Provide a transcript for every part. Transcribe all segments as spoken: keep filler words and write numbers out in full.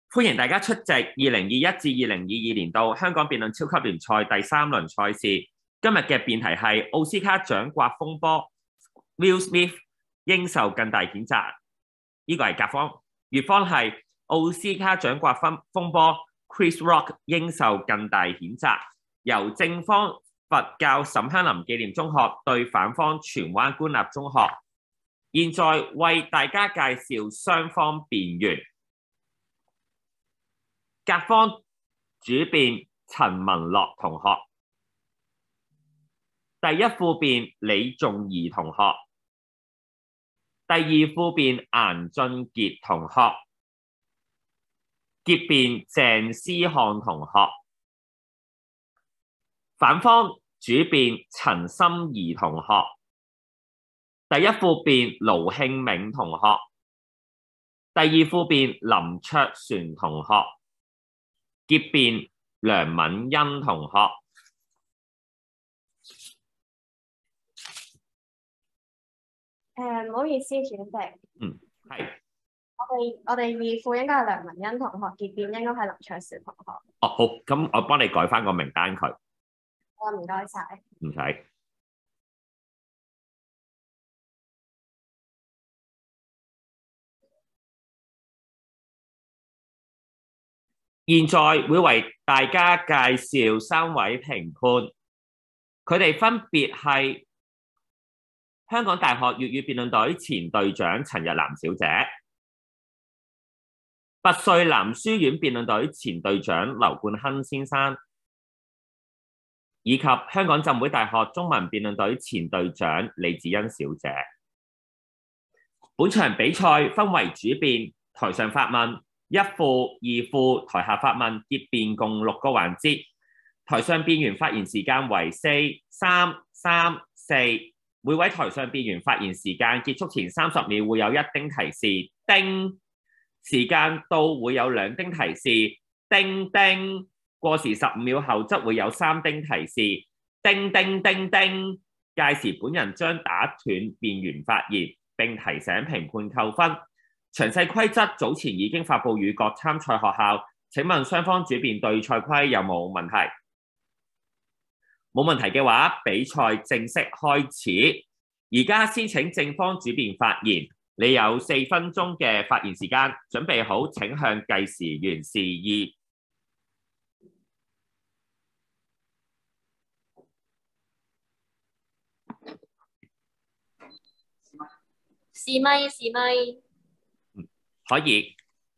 歡迎大家出席二零二一至二零二二年度香港辯論超級聯賽第三輪賽事。今日嘅辯題係奧斯卡獎刮風波 ，Will Smith 應受更大譴責。呢、這個係甲方，乙方係奧斯卡獎刮風風波 ，Chris Rock 應受更大譴責。由正方佛教沈香林紀念中學對反方荃灣官立中學。現在為大家介紹雙方辯員。甲方主辯陳文樂同學，第一副辯李仲儀同學，第二副辯顏俊傑同學，結辯鄭思漢同學，反方主辯陳心怡同學，第一副辯盧慶銘同學，第二副辯林卓璇同學。結辯梁敏欣同學。 誒，唔好意思，主席。 嗯，係。 我哋我哋二副應該係梁敏欣同學，結辯應該係林卓璇同學。 哦，好，咁我幫你改翻個名單佢。 好，唔該晒。 唔使。現在會為大家介紹三位評判，佢哋分別係香港大學粵語辯論隊前隊長陳日南小姐、拔萃男書院辯論隊前隊長劉冠亨先生，以及香港浸會大學中文辯論隊前隊長李子欣小姐。本場比賽分為主辯、台上發問、一副、二副、台下發問，結辯共六個環節。台上辯員發言時間為四、三、三、四。每位台上辯員發言時間結束前三十秒會有一丁提示，叮。時間到會有兩丁提示，叮叮。過時十五秒後則會有三丁提示，叮叮叮叮。屆時本人將打斷辯員發言，並提醒評判扣分。詳細規則早前已經發布予各參賽學校，請問雙方主辯對賽規有冇問題？冇問題嘅話，比賽正式開始。而家先請正方主辯發言，你有四分鐘嘅發言時間，準備好請向計時員示意。 試咪試咪。 可以，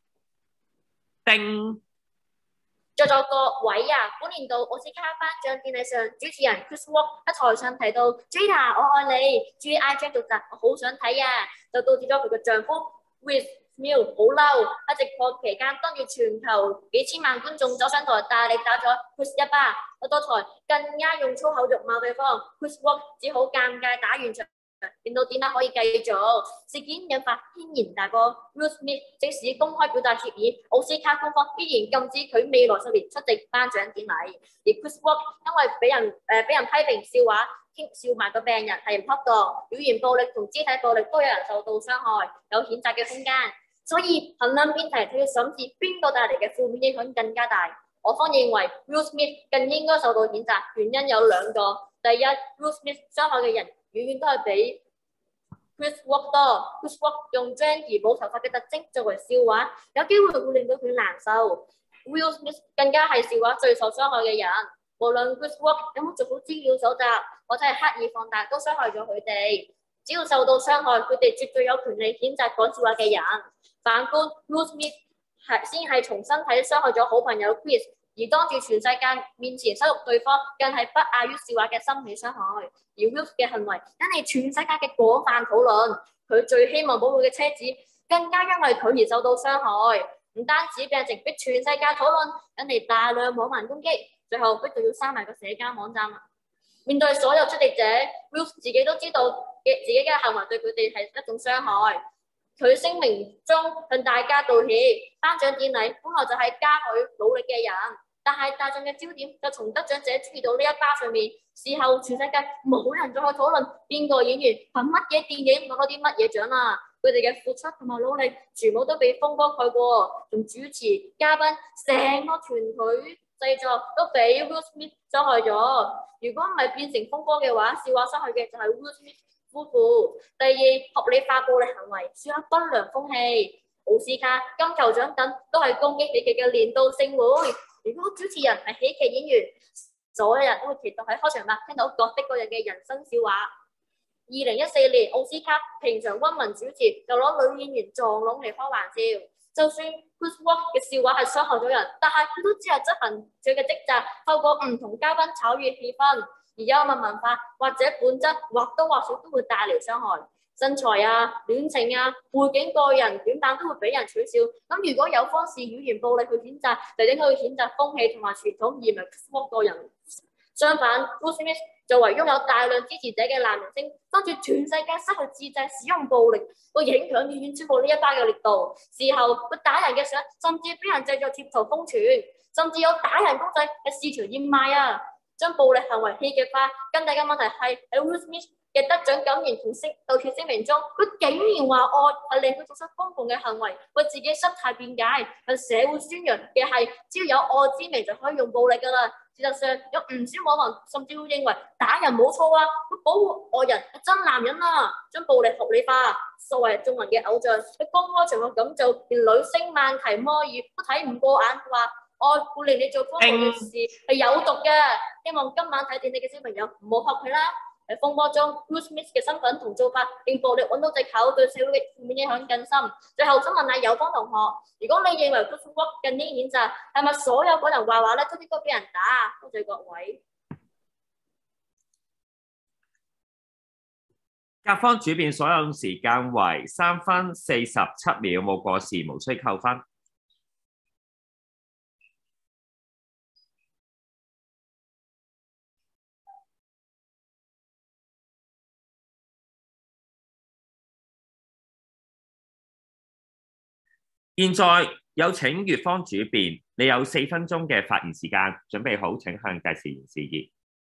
叮。 在座各位啊，本年度奧斯卡頒獎典禮上，主持人 Chris Rock 喺台上提到 Jada 我愛你，注意 I G 讀集，我好想睇啊，就導致咗佢嘅丈夫 Will Smith 好嬲，喺直播期間當住全球幾千萬觀眾走上台，大力打咗 Chris 一巴，落到台更加用粗口辱罵對方 ，Chris Rock 只好尷尬打完場。令到點解可以繼續？事件引發軒然大波。Will Smith 即使公開表達歉意，奧斯卡官方依然禁止佢未來十年出席頒獎典禮。而 Chris Rock 因為俾人誒俾、呃、人批評笑話，傾笑埋個病人係唔恰當，表現暴力同肢體暴力都有人受到傷害，有譴責嘅空間。所以衡量辯題，佢要審視邊個帶嚟嘅負面影響更加大。我方認為 Will Smith 更應該受到譴責，原因有兩個。第一 ，Will Smith 傷害嘅人遠遠都係比 Chris Rock 多。Chris Rock 用將而冇頭髮嘅特徵作為笑話，有機會會令到佢難受。Will Smith 更加係笑話最受傷害嘅人。無論 Chris Rock 有冇做好資料搜集，或者係刻意放大，都傷害咗佢哋。只要受到傷害，佢哋絕對有權利譴責講笑話嘅人。反觀 Will Smith 係先係從身體傷害咗好朋友 Chris。而當住全世界面前羞辱對方，更係不亞於笑話嘅心理傷害。而 Will 嘅行為引嚟全世界嘅廣泛討論，佢最希望保護嘅車子，更加因為佢而受到傷害。唔單止變成逼全世界討論，引嚟大量網民攻擊，最後逼到要刪埋個社交網站。面對所有出席者 ，Will 自己都知道嘅自己嘅行為對佢哋係一種傷害。佢聲明中向大家道歉。頒獎典禮本來就係嘉許努力嘅人，但係大眾嘅焦點就從得獎者注意到呢一巴上面。事後全世界冇人再去討論邊個演員憑乜嘢電影攞咗啲乜嘢獎啦。 佢哋嘅付出同埋努力，全部都被風波蓋過，從主持、嘉賓，成個團隊製作都俾 Will Smith 傷害咗。如果唔係變成風波嘅話，笑話失去嘅就係 Will Smith 夫婦。第二，合理化暴力行為，樹立不良風氣。奧斯卡、金球獎等都係攻擊喜劇嘅年度盛會。如果主持人係喜劇演員，所有人都會期待喺開場白聽到各的各人嘅人生笑話。二零一四年奧斯卡平常溫文主持，就攞女演員撞聾嚟開玩笑。就算 Chris Rock 嘅笑話係傷害咗人，但係佢都只係執行佢嘅職責，透過唔同嘉賓炒熱氣氛。而幽默文化或者本質或多或少都會帶嚟傷害。身材啊、戀情啊、背景個人短板都會俾人取笑。咁如果有方是語言暴力去譴責，就應該去譴責風氣同埋傳統，而唔係 Chris Rock 個人。相反 Will Smith 作為擁有大量支持者嘅男明星，跟住全世界失去自制使用暴力，個影響遠遠超過呢一班嘅力度。事後佢打人嘅相，甚至俾人製作貼圖瘋傳，甚至有打人公仔喺市場熱賣啊！將暴力行為戲劇化，更大嘅問題係喺 Will Smith 嘅得獎感言同聲道歉聲明中，佢竟然話愛係令佢做出公共嘅行為，為自己失態辯解，向社會宣揚嘅係只要有愛之名就可以用暴力㗎啦。事實上，有唔少網民甚至會認為打人冇錯啊，佢保護愛人係真男人啊，將暴力合理化。作為眾人嘅偶像，佢公開場合咁做，連女星曼提摩爾都睇唔過眼，話愛會令你做瘋狂嘅事係有毒嘅。希望今晚睇電視嘅小朋友唔好學佢啦。喺風波中 Will Smith 嘅身份同做法令暴力揾到藉口，對社會嘅負面影響更深。最後想問下有方同學，如果你認為 Chris Rock 近年演習係咪所有嗰人話話咧都應該俾人打啊？多謝各位。 甲方主辯所用時間為三分四十七秒，冇過時，無需扣分。現在有請乙方主辯，你有四分鐘嘅發言時間，準備好請向計時員示意。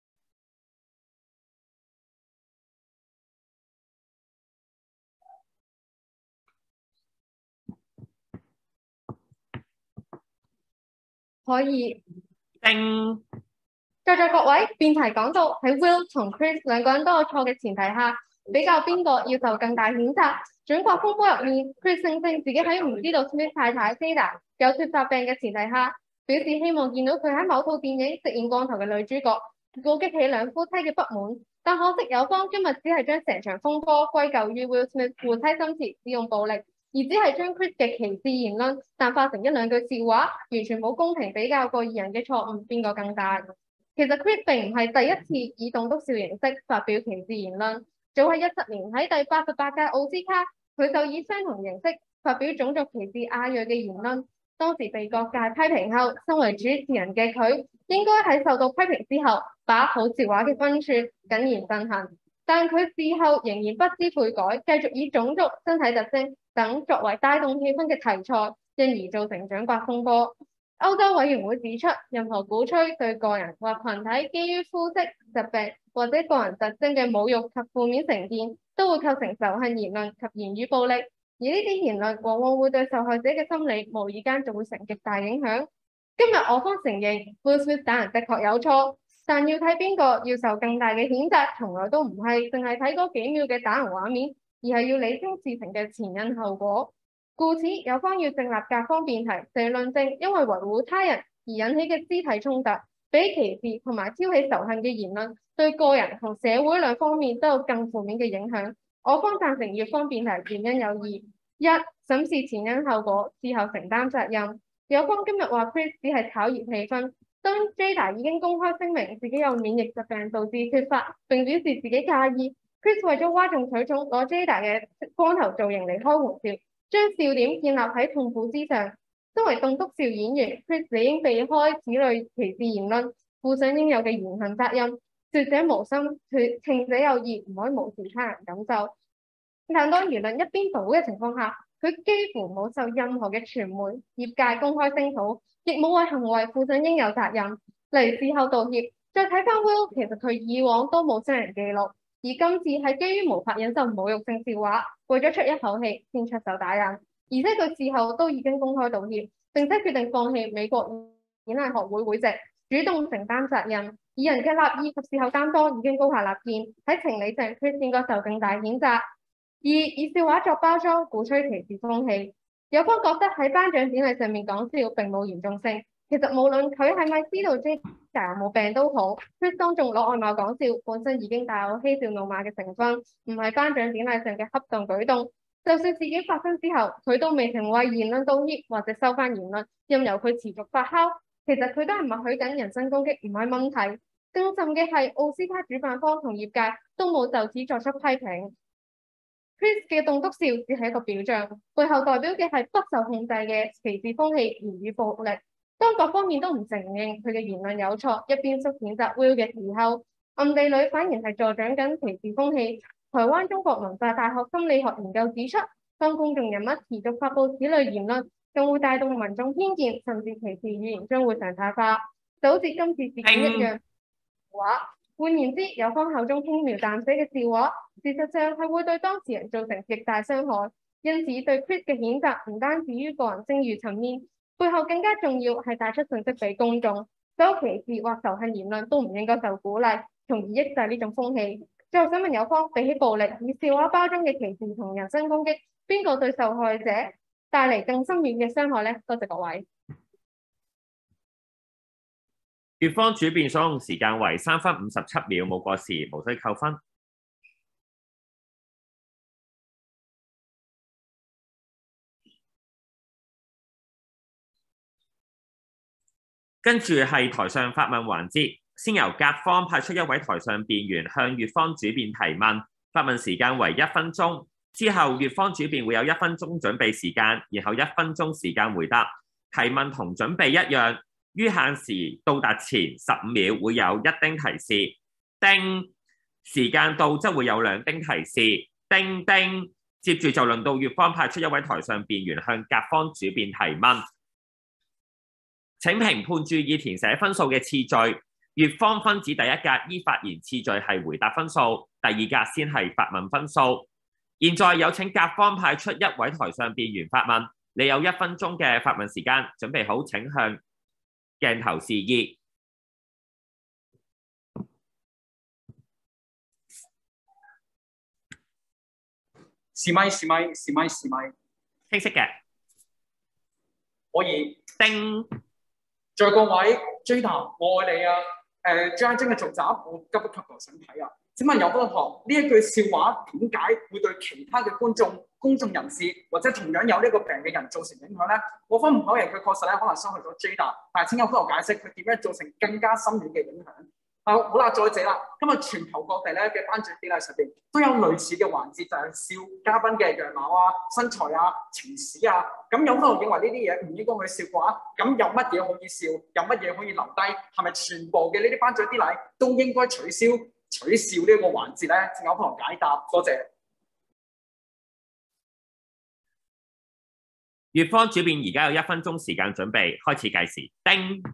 可以。 叮。 在座各位，辯題講到喺 Will 同 Chris 兩個人都有錯嘅前提下，比較邊個要受更大譴責。轉角風波入面 ，Chris 聲稱自己喺唔知道 Smith 太太 Jada 有脫髮病嘅前提下，表示希望見到佢喺某套電影飾演光頭嘅女主角，告激起兩夫妻嘅不滿。但可惜有方今日只係將成場風波歸咎於 Will Smith 夫妻心切使用暴力，而只係將 Chris 嘅歧視言論淡化成一兩句笑話，完全冇公平比較過二人嘅錯誤邊個更大。其實 Chris 並唔係第一次以棟篤笑形式發表歧視言論。早喺一七年喺第八十八屆奧斯卡，佢就以相同形式發表種族歧視亞裔嘅言論。當時被各界批評後，身為主持人嘅佢應該喺受到批評之後，把好笑話嘅分寸謹言慎行。但佢事後仍然不知悔改，繼續以種族、身體特徵等作為帶動氣氛嘅題材，因而造成掌摑風波。歐洲委員會指出，任何鼓吹對個人或群體基於膚色、疾病或者個人特徵嘅侮辱及負面成見，都會構成仇恨言論及言語暴力。而呢啲言論往往會對受害者嘅心理無意間造成極大影響。今日我方承認 Will Smith 打人的確有錯，但要睇邊個要受更大嘅譴責，從來都唔係淨係睇嗰幾秒嘅打人畫面，而係要理清事情嘅前因後果。故此，有方要正立甲方辯題，就論證因為維護他人而引起嘅肢體衝突，比歧視同埋挑起仇恨嘅言論，對個人同社會兩方面都有更負面嘅影響。我方贊成乙方辯題原因有二：一、審視前因後果，事後承擔責任。有方今日話 Chris 只係炒熱氣氛，當 Jada 已經公開聲明自己有免疫疾病導致脫髮，並表示自己介意。Chris 為咗嘩眾取寵，攞 Jada 嘅光頭造型嚟開玩笑，將笑點建立喺痛苦之上。作為棟篤笑演員 ，Chris 理應避開此類歧視言論，負上應有嘅言行責任。說者無心，聽者有意，唔可以無視他人感受。但當輿論一邊倒嘅情況下，佢幾乎冇受任何嘅傳媒、業界公開聲討，亦冇為行為負上應有責任。嚟事後道歉，再睇翻 Will， 其實佢以往都冇聲人記錄。 而今次係基於無法忍受侮辱性笑話，為咗出一口氣先出手打人，而且佢事後都已經公開道歉，並且決定放棄美國演藝學會會籍，主動承擔責任。以人嘅立意及事後擔當已經高下立見，喺情理上 Chris 應該受更大譴責。二、以笑話作包裝，鼓吹歧視風氣。有方覺得喺頒獎典禮上面講笑並冇嚴重性，其實無論佢係咪知道 Jada 有冇病都好 ，Chris 當眾攞外貌講笑，本身已經帶有嬉笑怒罵嘅成分，唔係頒獎典禮上嘅恰當舉動。就算事件發生之後，佢都未曾為言論道歉或者收翻言論，任由佢持續發酵。其實佢都係默許緊人身攻擊，唔係問題。更甚嘅係奧斯卡主辦方同業界都冇就此作出批評。Chris 嘅棟篤笑只係一個表象，背後代表嘅係不受控制嘅歧視風氣、言語暴力。當各方面都唔承認佢嘅言論有錯，一邊縮譴責 Will 嘅時候，暗地裏反而係助長緊歧視風氣。台灣中國文化大學心理學研究指出，當公眾人物持續發布此類言論，更會帶動民眾偏見，甚至歧視語言將會常態化，就好似今次事件一樣。話換言之，有方口中輕描淡寫嘅笑話，事實上係會對當事人造成極大傷害。因此，對 Chris 嘅譴責唔單止於個人聲譽層面，背後更加重要係帶出訊息俾公眾，所有歧視或仇恨言論都唔應該受鼓勵，從而抑制呢種風氣。最後想問有方，比起暴力以笑話包裝嘅歧視同人身攻擊，邊個對受害者帶嚟更深遠嘅傷害呢？多謝各位。 乙方主辯所用時間為三分五十七秒，冇過時，無需扣分。跟住係台上發問環節，先由甲方派出一位台上辯員向乙方主辯提問，發問時間為一分鐘。之後乙方主辯會有一分鐘準備時間，然後一分鐘時間回答。提問同準備一樣。於限時到達前十五秒會有一叮提示，叮，時間到則會有兩叮提示，叮叮。接住就輪到乙方派出一位台上辯員向甲方主辯提問。請評判注意填寫分數嘅次序，乙方分指第一格依發言次序係回答分數，第二格先係發問分數。現在有請甲方派出一位台上辯員發問，你有一分鐘嘅發問時間，準備好請向鏡頭示意。 試咪試咪試咪試咪， 清晰嘅。 可以。 叮。 在各位 Jada， 我愛你啊！誒 J I 精嘅續集，我急不及待想睇啊！請問有方學呢一句笑話點解會對其他嘅觀眾、公眾人士或者同樣有呢個病嘅人造成影響咧？我分唔口人佢確實咧可能傷害咗 Jada， 但係請有方學解釋佢點樣造成更加深遠嘅影響。好，好啦，再者啦，今日全球各地咧嘅頒獎典禮上邊都有類似嘅環節，就係笑嘉賓嘅樣貌啊、身材啊、情史啊。咁有方學認為呢啲嘢唔應該去笑嘅話，咁有乜嘢可以笑，有乜嘢可以留低？係咪全部嘅呢啲頒獎典禮都應該取消？取笑呢個環節咧，請有方學解答。多謝。 乙方主辯而家有一分鐘時間準備，開始計時。叮。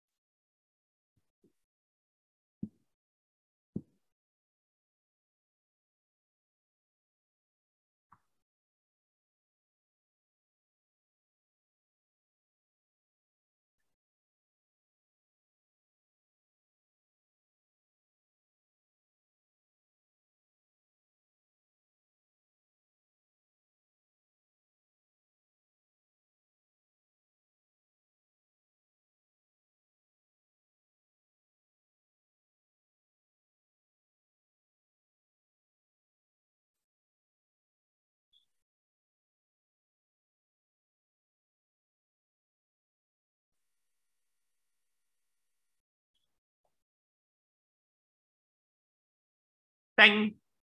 叮。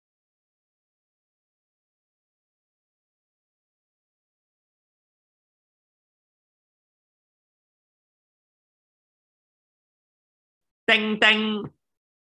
叮叮。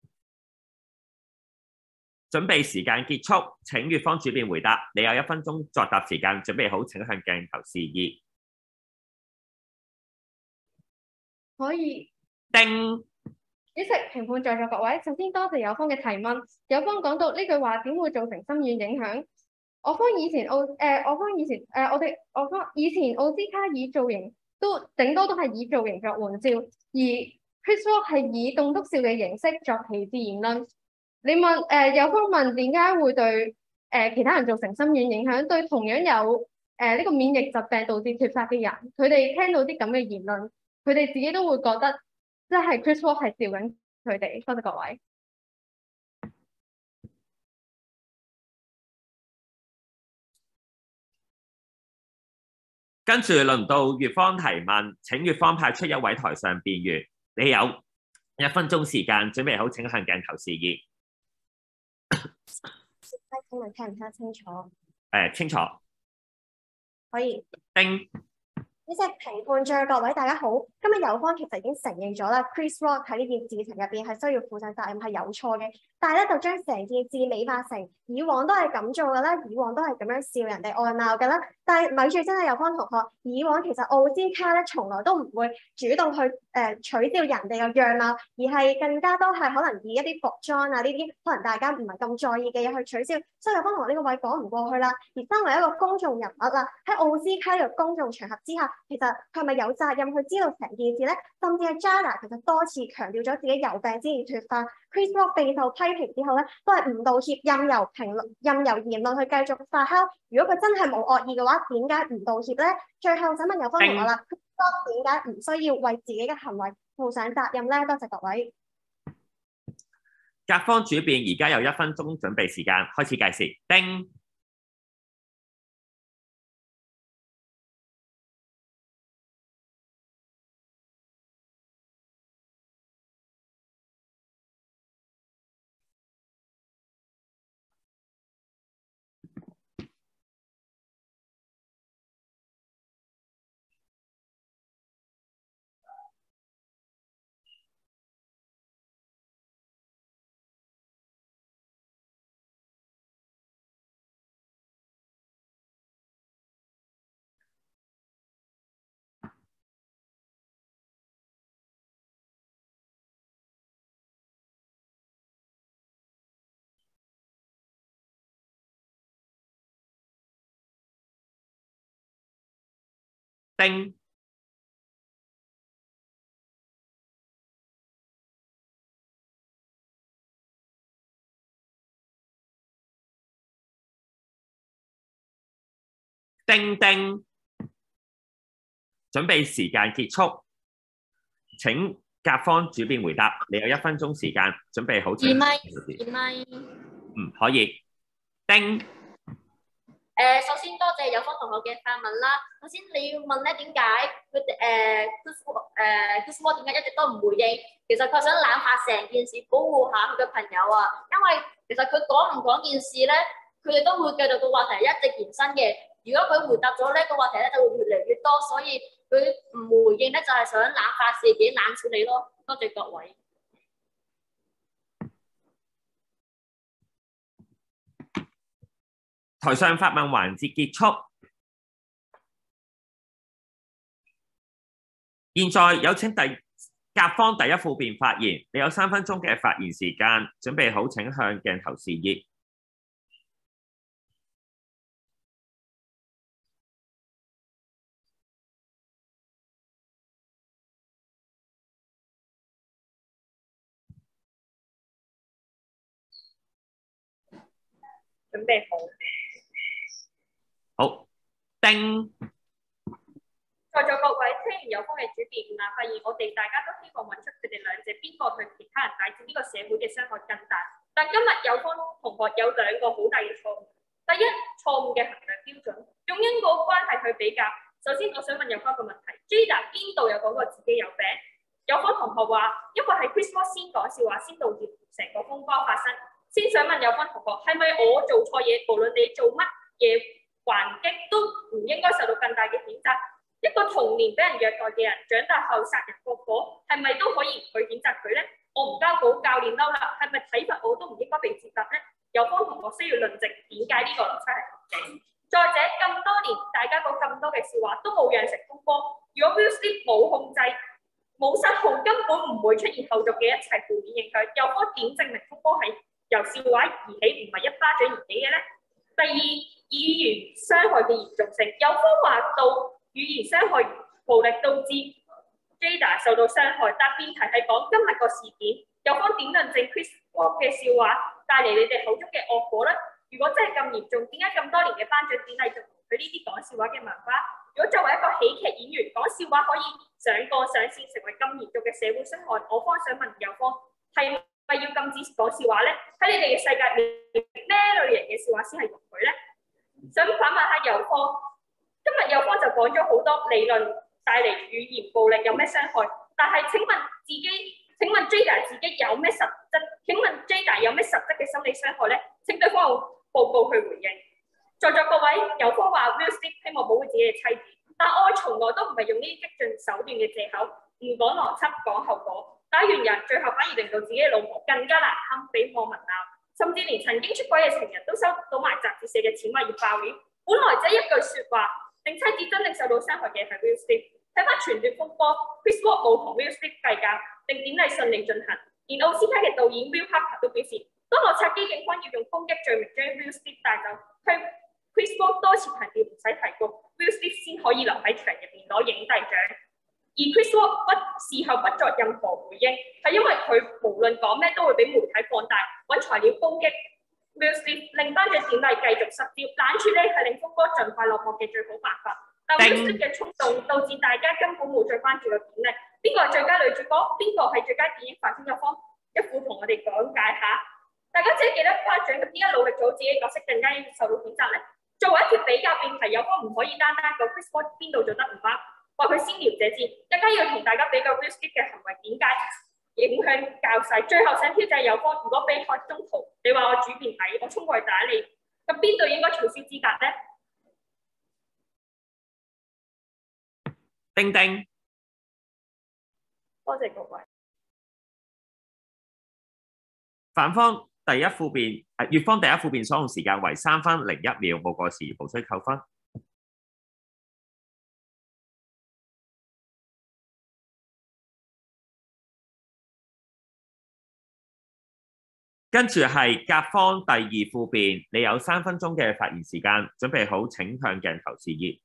準備時間結束，請乙方主辯回答。你有一分鐘作答時間，準備好請向鏡頭示意。 可以。 叮。 主席、評判在座各位，首先多謝有方嘅提問。有方講到呢句話點會造成深遠影響？我方以前奧誒、呃，我方以前誒、呃，我哋我方以前奧斯卡以造型都頂多都係以造型作玩笑，而 Chris Rock 係以棟篤笑嘅形式作歧視言論。你問誒、呃、有方問點解會對誒、呃、其他人造成深遠影響？對同樣有誒呢、呃這個免疫疾病導致脫髮嘅人，佢哋聽到啲咁嘅言論，佢哋自己都會覺得即係 Chris Rock 係笑緊佢哋。多謝各位。 跟住輪到粵方提問，請粵方派出一位台上辯員，你有一分鐘時間，準備好請向鏡頭示意。 請問聽唔聽得清楚？ 誒、呃，清楚。 可以。 叮。 呢隻評判在各位大家好，今日有方其實已經承認咗啦 ，Chris Rock 喺呢件事情入邊係需要負上責任，係有錯嘅。但係咧就將成件事美化成以往都係咁做㗎啦，以往都係咁樣笑人哋外貌㗎啦。但係咪住真係有方同學，以往其實奧斯卡咧從來都唔會主動去誒、呃、取笑人哋嘅樣貌，而係更加多係可能以一啲服裝啊呢啲可能大家唔係咁在意嘅嘢去取笑。所以有方同學呢個位講唔過去啦。而身為一個公眾人物啦，喺奧斯卡呢個公眾場合之下，其實佢係咪有責任去知道成件事咧？甚至係 Jada 其實多次強調咗自己有病之而脫髮 ，Chris Rock 備受批評之後咧，都係唔道歉，任由評論、任由言論去繼續發酵。如果佢真係冇惡意嘅話，點解唔道歉咧？最後想問有方同學啦 ，Chris Rock 點解唔需要為自己嘅行為負上責任咧？多謝各位。 甲方主辯而家有一分鐘準備時間，開始計時。叮。叮。叮叮。準備時間結束，請甲方主辯回答。你有一分鐘時間，準備好。 二咪，二咪。 嗯，可以。叮。 誒、呃，首先多謝有方同學嘅發問啦。首先你要問咧點解佢哋誒 Chris 誒 Chris Rock 點解一直都唔回應？其實佢想攬下成件事，保護下佢嘅朋友啊。因為其實佢講唔講件事咧，佢哋都會繼續個話題一直延伸嘅。如果佢回答咗呢個話題咧，就會越嚟越多，所以佢唔回應咧就係想攬下事件、冷處理咯。多謝各位。 台上發問環節結束，現在有請第甲方第一副辯發言。你有三分鐘嘅發言時間，準備好請向鏡頭示意。 準備好。 好，叮。 在座各位，聽完有方嘅主辯啊，發現我哋大家都希望揾出佢哋兩者邊個對其他人乃至呢個社會嘅傷害更大。但今日有方同學有兩個好大嘅錯誤。第一，錯誤嘅衡量標準，用因果關係去比較。首先，我想問有方個問題 ，Jada 邊度有講過自己有病？有方同學話，因為係 Chris Rock 先講笑話，先導致成個風波發生。先想問有方同學，係咪我做錯嘢，無論你做乜嘢還擊，都唔應該受到更大嘅譴責？一個童年俾人虐待嘅人，長大後殺人放火，係咪都可以唔去譴責佢咧？我唔交稿，教練嬲啦，係咪體罰我都唔應該被接納咧？有方同學需要論證點解呢個真係合理。再者，咁多年大家講咁多嘅笑話都冇釀成風波，如果 Will Smith 冇控制， 冇失控，根本唔會出現後續嘅一切負面影響。有科點證明風波係由笑話而起，唔係一巴掌而起嘅咧？第二，語言傷害嘅嚴重性，有科話到語言傷害暴力導致 Jada 受到傷害，但辯題係講今日個事件，有科點論證 Chris Rock 嘅笑話帶嚟你哋口中嘅惡果咧？如果真係咁嚴重，點解咁多年嘅頒獎典禮仲容許呢啲講笑話嘅文化？如果作為一個喜劇演員講笑話可以上綱上線，成為咁嚴重嘅社會傷害，我方想問有科係咪要禁止講笑話咧？喺你哋嘅世界裏咩類型嘅笑話先係容許咧？想反問下有科，今日有科就講咗好多理論帶嚟語言暴力有咩傷害，但係請問自己，請問 Jada 自己有咩實質？請問 Jada 有咩實質嘅心理傷害咧？請對方用報告去回應。在座各位，有科話 Will Smith 希望保護自己嘅妻子，但我從來都唔係用呢啲激進手段嘅藉口，唔講邏輯，講後果。打完人，最後反而令到自己嘅老婆更加難堪，俾網民鬧，甚至連曾經出軌嘅情人都收到埋雜誌社嘅錢話要爆料。本來這一句説話，令妻子真正受到傷害嘅係 Will Smith。睇翻傳奪風波 ，Chris Rock 冇同 Will Smith 計較，令典禮順利進行。連奧斯卡嘅導演 Will Parker 都表示，當洛杉磯警方要用攻擊罪名將 Will Smith 帶走，佢 Chris Rock 多次強調唔使提告 ，Will Smith 先可以留喺場入邊攞影帝獎。而 Chris Rock 不事後不作任何回應，係因為佢無論講咩都會俾媒體放大，揾材料攻擊 Will Smith， 令頒獎典禮繼續失焦。冷處理係令風波盡快落幕嘅最好辦法。但 Will Smith 嘅衝動導致大家根本冇再關注個典禮，邊個係最佳女主角？邊個係最佳電影發展嘅方？一副同我哋講解下。大家只係記得頒獎咁點解努力做自己角色更加要受到譴責咧？作為一條比較辯題，有方唔可以單單講 Chris Rock 邊度做得唔啱，話佢先撩者賤，更加要同大家比較 Will Smith 嘅行為點解影響較細。最後想挑戰有方，如果比賽中途你話我主辯題，我衝過去打你，咁邊度應該取消資格咧？ 叮叮， 多謝各位。 反方第一副辯，誒，乙方第一副辯所用時間為三分零一秒，冇過時，無需扣分。跟住係甲方第二副辯，你有三分鐘嘅發言時間，準備好請向鏡頭示意。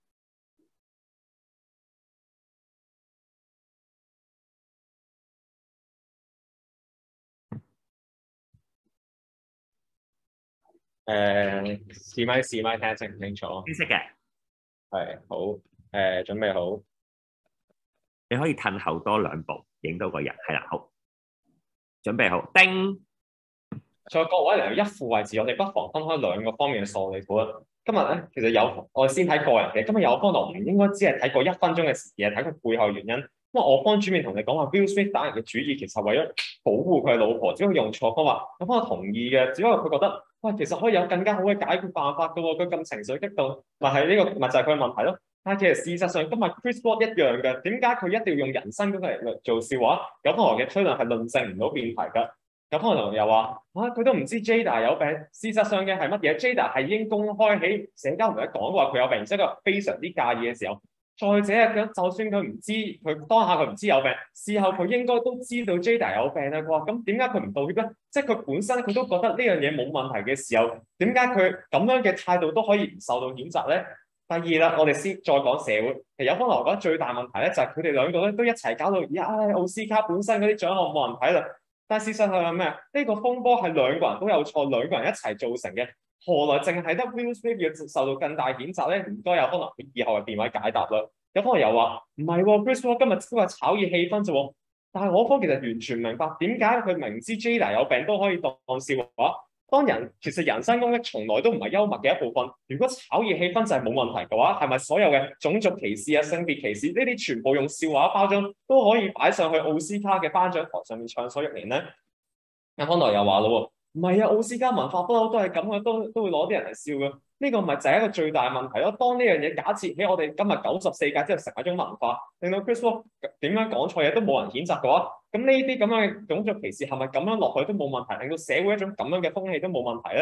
誒試咪試咪，睇下清唔清楚？ 清晰嘅， 係好誒、呃，準備好。 你可以褪後多兩步，影到個人。係啦，好，準備好，叮。 在各位嚟到一副位置，我哋不妨分開兩個方面嘅數理估啦。今日咧，其實有我哋先睇個人嘅。今日有方就唔應該只係睇過一分鐘嘅事，而係睇佢背後原因。因為我方主面同你講話 Will Smith 打人嘅主意，其實為咗保護佢嘅老婆，只不過用錯方法。有方我同意嘅，只不過佢覺得，喂，其實可以有更加好嘅解決辦法㗎喎。佢咁情緒激動，咪係呢個咪就係佢嘅問題咯。但係其實事實上，今日 Chris Rock 一樣嘅，點解佢一定要用人生嗰個嚟做笑話？有方我嘅推論係論證唔到辯題㗎。有方同又話啊，佢都唔知 Jada 有病。事實上嘅係乜嘢 ？Jada 係已經公開喺社交媒體講話佢有病，即係佢非常之介意嘅時候。再者，佢就算佢唔知，佢當下佢唔知有病，事後佢應該都知道 Jada 有病啦啩。咁點解佢唔道歉咧？即係佢本身佢都覺得呢樣嘢冇問題嘅時候，點解佢咁樣嘅態度都可以唔受到譴責咧？第二啦，我哋先再講社會。其實有方我覺得最大問題咧，就係佢哋兩個咧都一齊搞到而家奧斯卡本身嗰啲獎項冇人睇啦。但事實上係咩啊？呢個風波係兩個人都有錯，兩個人一齊造成嘅，何來淨係得 Will Smith 要受到更大譴責咧？唔該有可能以後嘅辯位解答啦。有方又話唔係喎 ，Chris Rock 今日都係炒熱氣氛啫喎。但係我方其實完全明白點解佢明知 Jada 有病都可以當笑話。當人其實人身攻擊從來都唔係幽默嘅一部分。如果炒熱氣氛就係冇問題嘅話，係咪所有嘅種族歧視啊、性別歧視呢啲全部用笑話包裝都可以擺上去奧斯卡嘅頒獎台上面暢所欲言咧？阿方來又話咯喎，唔係啊，奧斯卡文化不嬲都係咁嘅，都都會攞啲人嚟笑嘅。呢個咪就係一個最大問題咯。當呢樣嘢假設喺我哋今日九十四屆之後成為一種文化，令到 Chris Rock 點樣講錯嘢都冇人譴責嘅話，咁呢啲咁樣嘅種族歧視係咪咁樣落去都冇問題，令到社會一種咁樣嘅風氣都冇問題咧？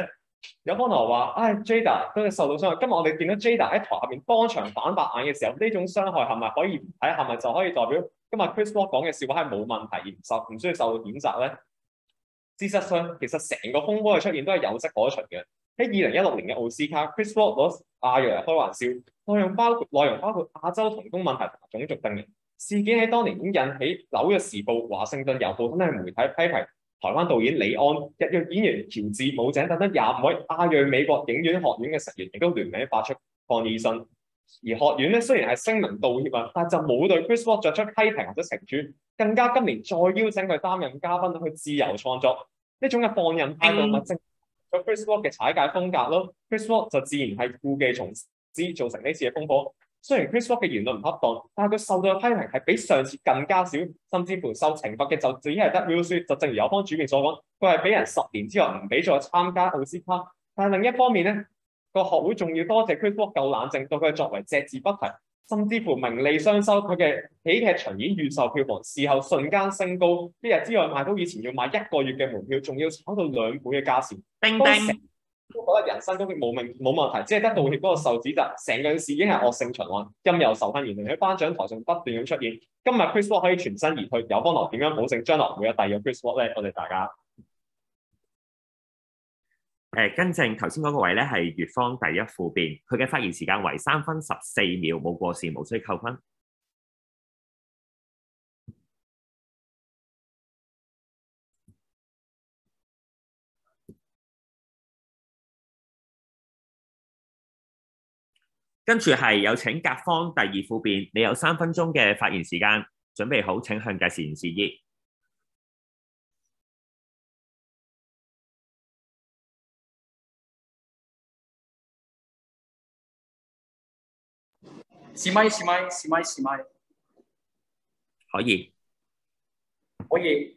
有方同學話：，唉 ，Jada 都係受到傷害。今日我哋見到 Jada 喺台下邊當場反白眼嘅時候，呢種傷害係咪可以唔睇？係咪就可以代表今日 Chris Rock 講嘅笑話係冇問題而唔受唔需要受到譴責咧？事實上，其實成個風波嘅出現都係有跡可循嘅。喺二零一六年嘅奧斯卡 ，Chris Rock 攞亞裔嚟開玩笑，內容包括內容包括亞洲童工問題同種族定型事件喺當年已經引起紐約時報、華盛頓郵報等嘅媒體批評。台灣導演李安、日裔演員喬治、武井等等廿五位亞裔美國影院學院嘅成員亦都聯名發出抗議信。而學院咧雖然係聲明道歉啊，但就冇對 Chris Rock 作出批評或者懲處，更加今年再邀請佢擔任嘉賓去自由創作。呢種嘅放任態度咪正咗 Chris Rock 嘅踩界風格咯。Chris Rock 就自然係故技重施，造成呢次嘅風波。雖然 Chris Rock 嘅言論唔恰當，但係佢受到嘅批評係比上次更加少，甚至乎受懲罰嘅就只係得 Will Smith。就正如有方主編所講，佢係俾人十年之後唔俾再參加奧斯卡。但係另一方面咧，個學會仲要多謝 Chris Rock 夠冷靜，對佢作為隻字不提，甚至乎名利雙收。佢嘅喜劇巡演預售票房事後瞬間升高，一日之外賣到以前要買一個月嘅門票，仲要炒到兩倍嘅價錢。 叮叮。 都覺得人身攻擊冇問冇問題，只係得道歉嗰個受指責，成件事已經係惡性循環，任由仇恨言論喺頒獎台上不斷咁出現。今日 Chris Rock 可以全身而退，有方樂點樣保證將來唔會有第二個 Chris Rock 咧？我哋大家誒更正頭先嗰個位咧係乙方第一副辯，佢嘅發言時間為三分十四秒，冇過時，無需扣分。跟住係有請甲方第二副辯，你有三分鐘嘅發言時間，準備好請向計時員示意。 試咪試咪試咪試咪， 可以。 可以。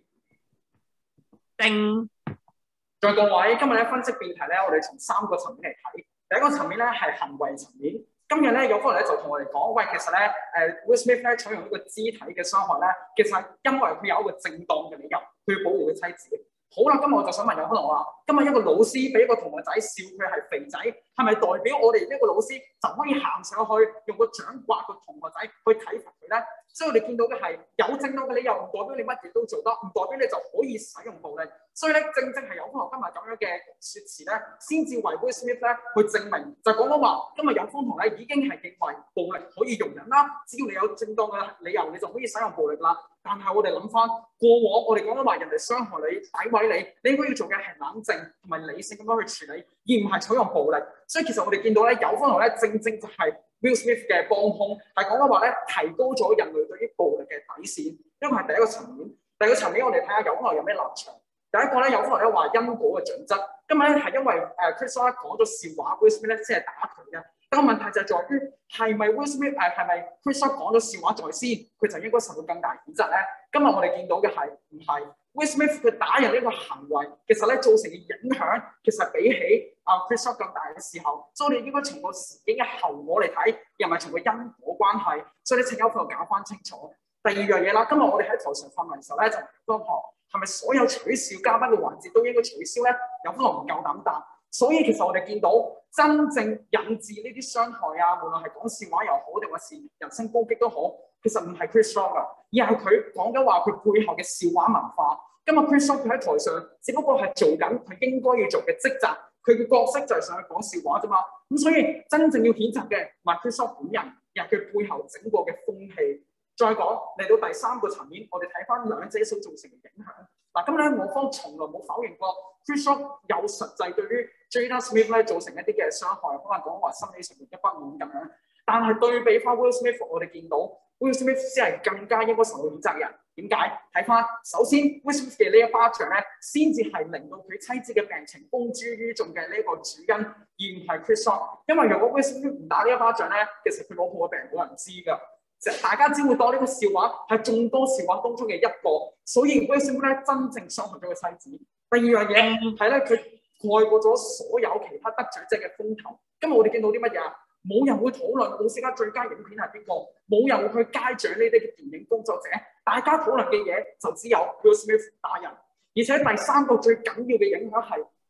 叮。 在各位，今日咧分析辯題咧，我哋從三個層面嚟睇。第一個層面咧係行為層面。今日咧有個人咧就同我哋講，喂，其實咧誒 Will Smith 咧採用呢個肢體嘅傷害咧，其實係因為佢有一個正當嘅理由，去保護佢妻子。好啦，今日我就想問有可能話，今日一個老師俾一個同學仔笑佢係肥仔，係咪代表我哋呢個老師就可以行上去用個掌摑個同學仔去體罰佢咧？所以我哋見到嘅係有正當嘅理由，唔代表你乜嘢都做得，唔代表你就可以使用暴力。所以咧，正正係有方同今日咁樣嘅説辭咧，先至為 Will Smith 咧去證明，就講到話今日有方同咧已經係認為暴力可以容忍啦，只要你有正當嘅理由，你就可以使用暴力啦。但係我哋諗翻過往，我哋講緊話人哋傷害你、詆毀你，你應該要做嘅係冷靜同埋理性咁樣去處理，而唔係採用暴力。所以其實我哋見到咧，有方同咧正正就係 Will Smith 嘅幫兇，係講緊話咧提高咗人類對於暴力嘅底線。呢個係第一個層面。第二個層面我哋睇下有方同有咩立場。第一個咧有方同咧話因果嘅準則。今日咧係因為誒 Chris Rock 講咗笑話 ，Will Smith 咧先係打佢嘅。但個問題就係在於係咪 Will Smith 誒係咪 Chris Rock 講咗笑話在先，佢就應該受到更大譴責咧？今日我哋見到嘅係唔係 Will Smith 佢打人呢個行為，其實咧造成嘅影響，其實比起啊 Chris Rock 更大嘅時候，所以我哋應該從個事件嘅後果嚟睇，又唔係從個因果關係。所以你請有份搞翻清楚。第二樣嘢啦，今日我哋喺台上發問嘅時候咧，就當學係咪所有取笑嘉賓嘅環節都應該取消咧？有可能唔夠膽答。所以其實我哋見到真正引致呢啲傷害啊，無論係講笑話又好，定或是人身攻擊都好，其實唔係 Chris Rock 啊，而係佢講緊話佢背後嘅笑話文化。今日 Chris Rock 佢喺台上，只不過係做緊佢應該要做嘅職責，佢嘅角色就係上去講笑話啫嘛。咁所以真正要譴責嘅唔係 Chris Rock 本人，而係佢背後整個嘅風氣。再講嚟到第三個層面，我哋睇翻兩者所造成嘅影響。嗱，咁咧我方從來冇否認過 Chris Rock 有實際對於 Jada Smith 咧造成一啲嘅傷害，可能講話心理上面嘅不滿咁樣。但係對比翻 Will Smith，我哋見到 Will Smith 先係更加應該受到譴責嘅人。點解？睇翻首先 Will Smith 嘅呢一巴掌咧，先至係令到佢妻子嘅病情公諸於眾嘅呢個主因，而唔係 Chris Rock。因為如果 Will Smith 唔打呢一巴掌咧，其實佢老婆嘅病冇人知㗎。大家只會當呢個笑話係眾多笑話當中嘅一個，所以 Will Smith 咧真正傷害咗佢妻子。第二樣嘢係咧，佢蓋過咗所有其他得獎者嘅風頭。今日我哋見到啲乜嘢啊？冇人會討論奧斯卡最佳影片係邊個，冇人會去嘉獎呢啲嘅電影工作者。大家討論嘅嘢就只有 Will Smith 打人，而且第三個最緊要嘅影響係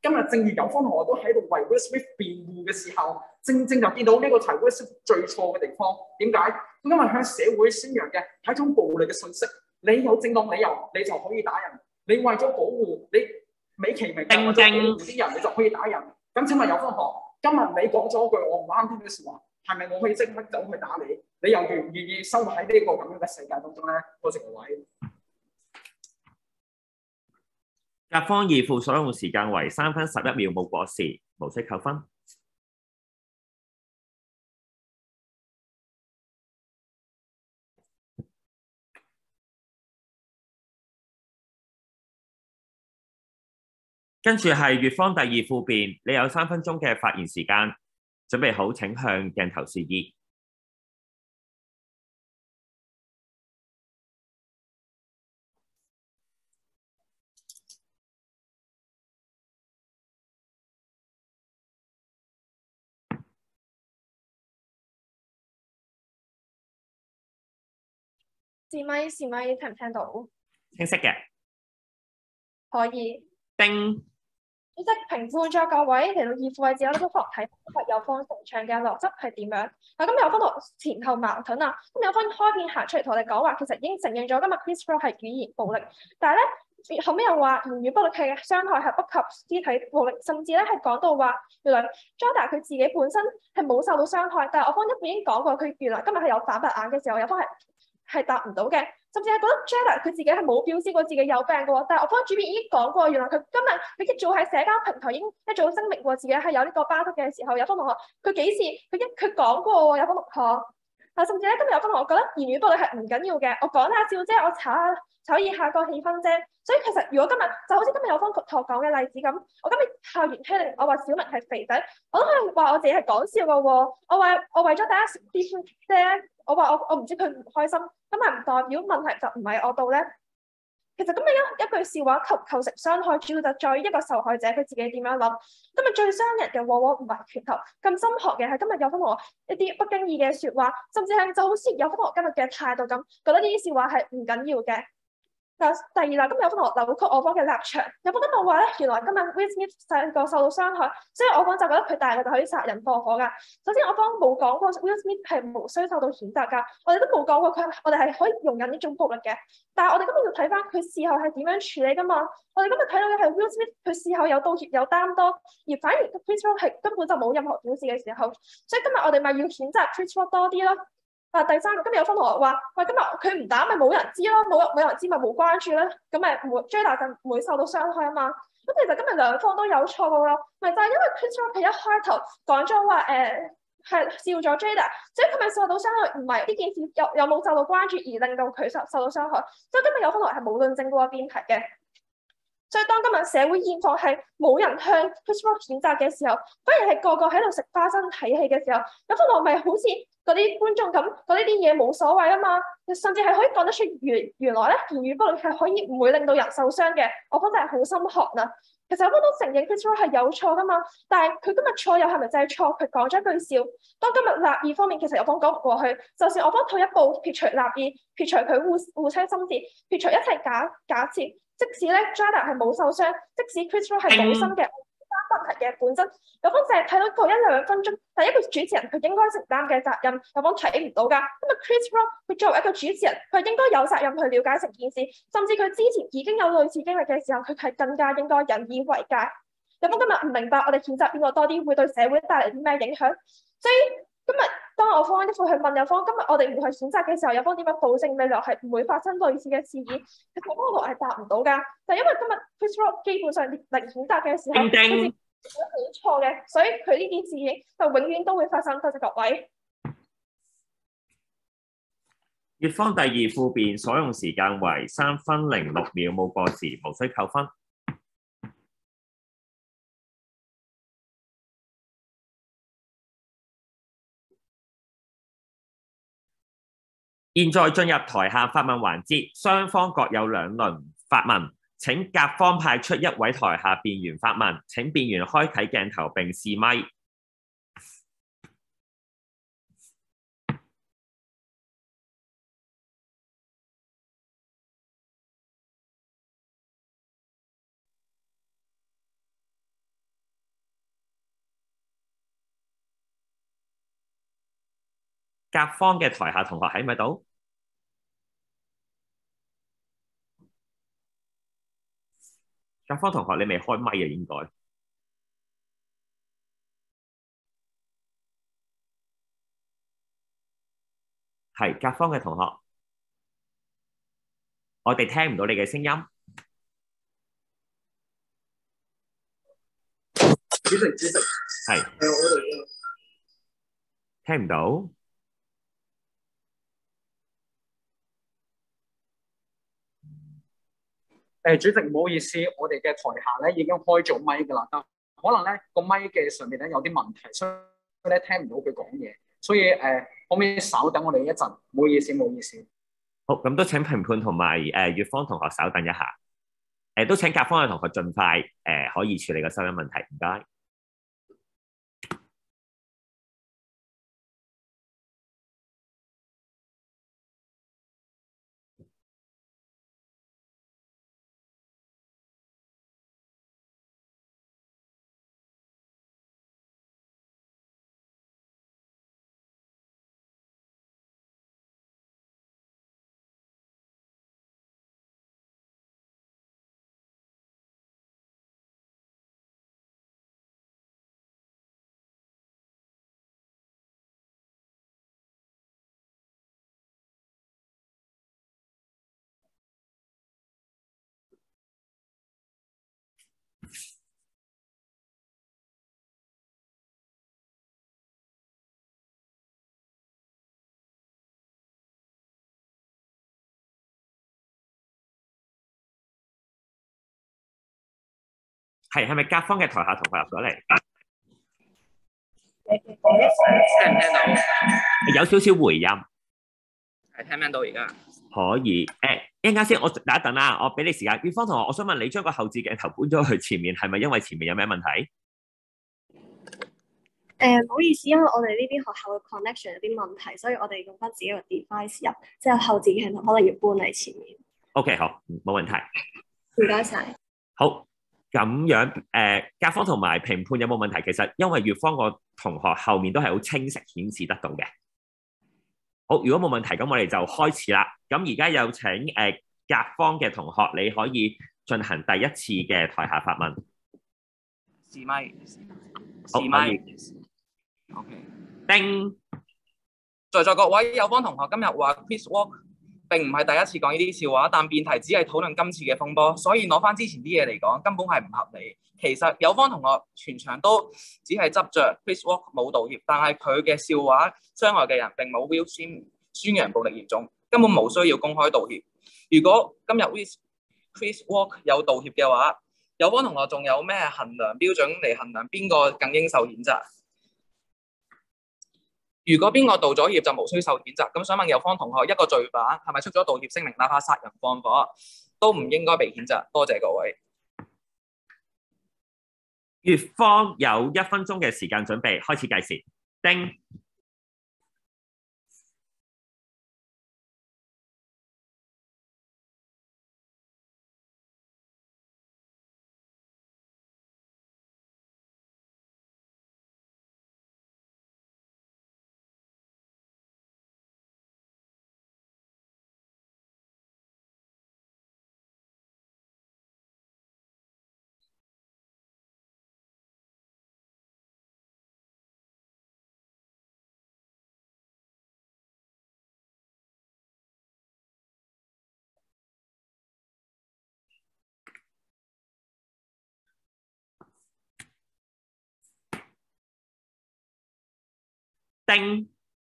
今日正如有方同學都喺度為 Will Smith 辯護嘅時候，正正就見到呢個題 Will Smith 最錯嘅地方。點解？佢今日向社會宣揚嘅係一種暴力嘅信息。你有正當理由，你就可以打人。你為咗保護你美其名為咗保護啲人，你就可以打人。咁請問有方同學，今日你講咗句我唔啱聽嘅説話，係咪我可以即刻走去打你？你又願唔願意生活喺呢個咁樣嘅世界當中咧？多謝各位。 甲方二副所用時間為三分十一秒，冇過時，無需扣分。跟住係乙方第二副辯，你有三分鐘嘅發言時間，準備好請向鏡頭示意。 試咪試咪，聽唔聽到？ 清晰嘅。 可以。 叮。 主席評判咗各位嚟到二副位置，我哋都放睇有方成唱嘅邏輯係點樣。嗱，咁有方同前後矛盾啊。咁有方開片行出嚟同我哋講話，其實已經承認咗今日 Chris Rock 係語言暴力，但係咧後尾又話言語暴力嘅傷害係不及肢體暴力，甚至咧係講到話原來 Jada 佢自己本身係冇受到傷害，但係我方一副已經講過，佢原來今日係有反白眼嘅時候，有方係係答唔到嘅，甚至係覺得 Jada 佢自己係冇表示過自己有病嘅喎，但係我方主編已經講過，原來佢今日佢一早喺社交平台已經一早聲明過自己係有呢個巴突嘅時候，有方同學佢幾時佢一佢講過喎，有方同學，但甚至咧今日有方同學覺得言語暴力係唔緊要嘅，我講下笑啫，我炒下炒熱下個氣氛啫，所以其實如果今日就好似今日有方同學講嘅例子咁，我今日校園欺凌，我話小明係肥仔，我都可以話我自己係講笑嘅喎，我話我為咗大家啲啫。我話我我唔知佢唔開心，咁咪唔代表問題就唔係我度咧。其實咁樣一一句笑話構構成傷害，主要就在於一個受害者佢自己點樣諗。今日最傷人嘅往往唔係拳頭，更深刻嘅係今日有分同學一啲不經意嘅説話，甚至係就好似有分同學今日嘅態度咁，覺得呢啲笑話係唔緊要嘅。但第二啦，今日有分同學扭曲我方嘅立場，有分今日話咧，原來今日 Will Smith 細個受到傷害，所以我方就覺得佢大個就可以殺人放火㗎。首先我方冇講過 Will Smith 係無需受到譴責㗎，我哋都冇講過佢，我哋係可以容忍呢種暴力嘅。但係我哋今日要睇翻佢事後係點樣處理㗎嘛？我哋今日睇到嘅係 Will Smith 佢事後有道歉有擔當，而反而 Chris Rock 係根本就冇任何表示嘅時候，所以今日我哋咪要譴責 Chris Rock 多啲咯。啊，第三個今日有分同學話，喂，今日佢唔打咪冇人知咯，冇冇人知咪冇關注咧，咁咪唔會 Jada 就唔會受到傷害啊嘛。咁其實今日兩方都有錯嘅咯，咪就係因為 Chris Rock 佢一開頭講咗話誒係笑咗 Jada，所以佢咪受到傷害，唔係呢件事有有冇受到關注而令到佢受受到傷害。所以今日有分同學係冇論證過辯題嘅。所以當今日社會現況係冇人向 Chris Rock 譴責嘅時候，反而係個個喺度食花生睇戲嘅時候，有分同學咪好似嗰啲觀眾咁，嗰呢啲嘢冇所謂啊嘛，甚至係可以講得出原原來咧言語暴力係可以唔會令到人受傷嘅，我覺得係好心寒啊。其實有分都承認 Chris Rock 係有錯噶嘛，但係佢今日錯又係咪就係錯？佢講咗一句笑。當今日立意方面其實有方講唔過去，就算我方退一步撇除立意，撇除佢互互相心智，撇除一切假假設，即使咧 Jada 係冇受傷，即使 Chris Rock 係冇心嘅。問題嘅本質，有方淨係睇到個一兩分鐘，第一個主持人佢應該承擔嘅責任，有方睇唔到㗎。咁啊 Chris Rock 佢作為一個主持人，佢應該有責任去了解成件事，甚至佢之前已經有類似經歷嘅時候，佢係更加應該引以為戒。有方今日唔明白我哋譴責邊個多啲，會對社會帶嚟啲咩影響？所以今日當我方一副去問有方，今日我哋唔去譴責嘅時候，有方點樣保證未來係唔會發生類似嘅事件？其實我方係答唔到㗎，就係因為今日 Chris Rock 基本上零譴責嘅時候，佢好錯嘅，所以佢呢件事情就永遠都會發生。多謝各位。 乙方第二副辯所用時間為三分零六秒，冇過時，無需扣分。現在進入台下發問環節，雙方各有兩輪發問。請甲方派出一位台下辯員發問，請辯員開啟鏡頭並試咪。 甲方嘅台下同學喺咪度？甲方同學你未開咪啊，應該係甲方嘅同學，我哋聽唔到你嘅聲音。 主席，主席， 係係我哋聽唔到。 誒，主席唔好意思，我哋嘅台下咧已經開咗咪㗎啦，但可能咧個咪嘅上面咧有啲問題，所以咧聽唔到佢講嘢，所以誒、呃、可唔可以稍等我哋一陣？唔好意思，唔好意思。 好，咁都請評判同埋誒乙方同學稍等一下。誒都請甲方嘅同學盡快誒、呃、可以處理個收音問題，唔該。係係咪甲方嘅台下同學入咗嚟？ 聽唔聽到？ 有少少回音。 係聽唔聽到而家？ 可以誒，一陣間先，我等一等啦，我俾你時間。乙方同學，我想問你將個後置鏡頭搬咗去前面，係咪因為前面有咩問題？ 誒唔好意思，因為我哋呢邊學校嘅 connection 有啲問題，所以我哋用翻自己個 device 入，即係後置鏡頭可能要搬嚟前面。 OK，好，冇問題。 唔該晒。 好，咁樣誒、呃，甲方同埋評判有冇問題？其實因為乙方個同學後面都係好清晰顯示得到嘅。好，如果冇問題，咁我哋就開始啦。咁而家有請誒、呃、甲方嘅同學，你可以進行第一次嘅台下發問。 試咪， 好， 試咪可以。 OK。 叮， 在座各位有方同學今日話 Chris Walk 並唔係第一次講呢啲笑話，但辯題只係討論今次嘅風波，所以攞翻之前啲嘢嚟講根本係唔合理。其實有方同學全場都只係執着 Chris Walk 冇道歉，但係佢嘅笑話傷害嘅人並冇 Will 宣宣揚暴力嚴重，根本冇需要公開道歉。如果今日 Chris Walk 有道歉嘅話，有方同學仲有咩衡量標準嚟衡量邊個更應受譴責？如果邊個道咗歉就無需受譴責，咁想問有方同學，一個罪犯係咪出咗道歉聲明，哪怕殺人放火都唔應該被譴責？多謝各位。 乙方有一分鐘嘅時間準備，開始計時。叮，叮，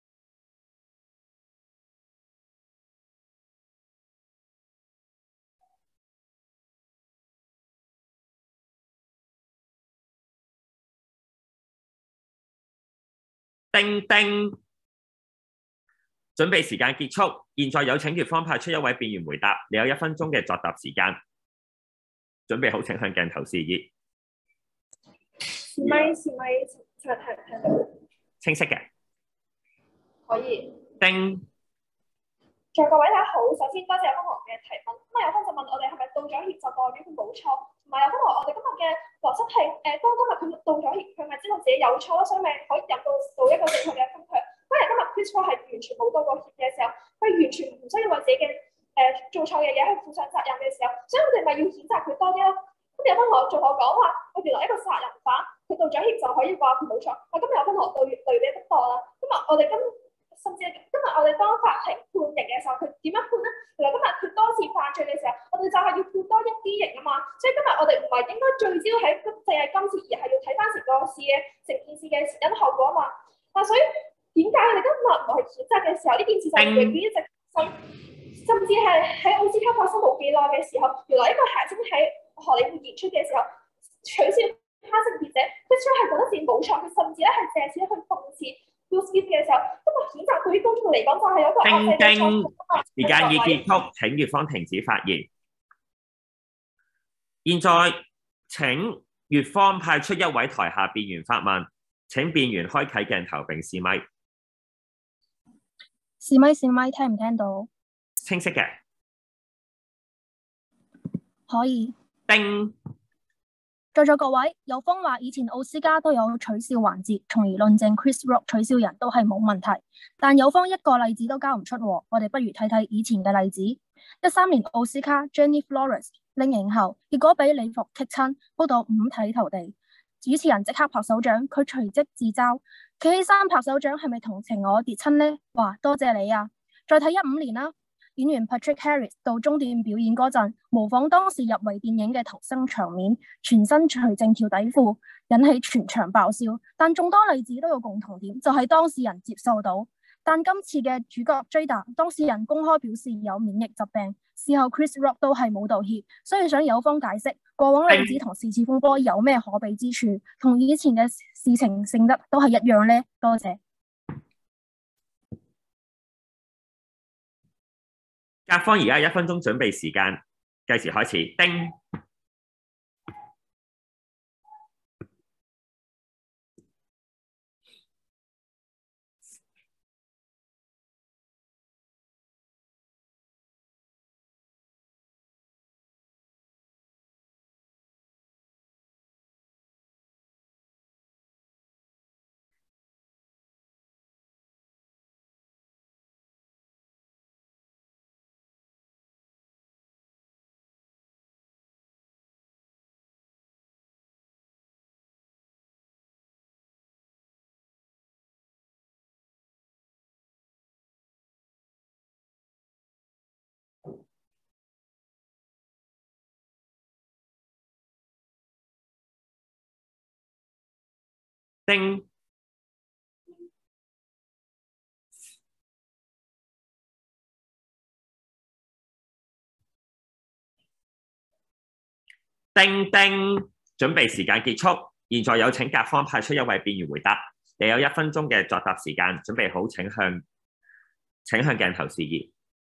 叮叮，準備時間結束。現在有請乙方派出一位辯員回答。你有一分鐘嘅作答時間。準備好請向鏡頭示意。 試咪試咪，聽聽聽到。 清晰嘅。 可以。 叮。 在各位大家好，首先多謝有方同學嘅提問。咁啊，有方就問我哋係咪道咗歉就代表佢冇錯？同埋有方同學，我哋今日嘅邏輯係誒，當今日佢道咗歉，佢咪知道自己有錯，所以咪可以入到到一個正確嘅分區。因為今日 Chris Rock 係完全冇道過歉嘅時候，佢完全唔需要為自己嘅誒、呃、做錯嘅嘢去負上責任嘅時候，所以我哋咪要譴責佢多啲咯。咁有分同學仲同我講話，我原來一個殺人犯，佢道咗歉就可以話佢冇錯。我今日有分同學對對比得多啦。今日我哋今甚至係今日我哋當法庭判刑嘅時候，佢點樣判咧？原來今日佢多次犯罪嘅時候，我哋就係要判多一啲刑啊嘛。所以今日我哋唔係應該聚焦喺淨係今次，而係要睇翻成個事嘅成件事嘅前因後果啊嘛。啊，所以點解我哋今日唔去譴責嘅時候，呢件事就永遠一直發生，甚至係喺奧斯卡發生冇幾耐嘅時候，原來一個諧星喺荷里活演出嘅時候取消他性別者，佢出係覺得自己冇錯，佢甚至咧係借此去諷刺 Will Smith 嘅時候，今日譴責對於公眾嚟講就係有一個惡性嘅錯誤。 時間已結束，請乙方停止發言。現在請乙方派出一位台下辯員發問。請辯員開啟鏡頭並試咪。 試咪試咪，聽唔聽到？ 清晰嘅。 可以。 叮。 在座各位，有方話以前奧斯卡都有取笑環節，從而論證 Chris Rock 取笑人都係冇問題。但有方一個例子都交唔出，我哋不如睇睇以前嘅例子。一三年奧斯卡 Jennifer Lawrence 拎影後，結果俾禮服棘親，煲到五體投地。主持人即刻拍手掌，佢隨即自嘲，企起身拍手掌係咪同情我跌親呢？哇，多謝你啊！再睇一五年啦，演員 Patrick Harris 到中段表演嗰陣，模仿當時入圍電影嘅逃生場面，全身除正條底褲，引起全場爆笑。但眾多例子都有共同點，就係、是、當事人接受到。但今次嘅主角 Jada 當事人公開表示有免疫疾病，事後 Chris Rock 都係冇道歉，所以想有方解釋過往例子同是次風波有咩可比之處，同以前嘅事情性質都係一樣呢？多謝。 甲方而家一分鐘準備時間，計時開始。叮。叮。叮叮，準備時間結束。現在有請甲方派出一位辯員回答。你有一分鐘嘅作答時間，準備好請向請向鏡頭示意。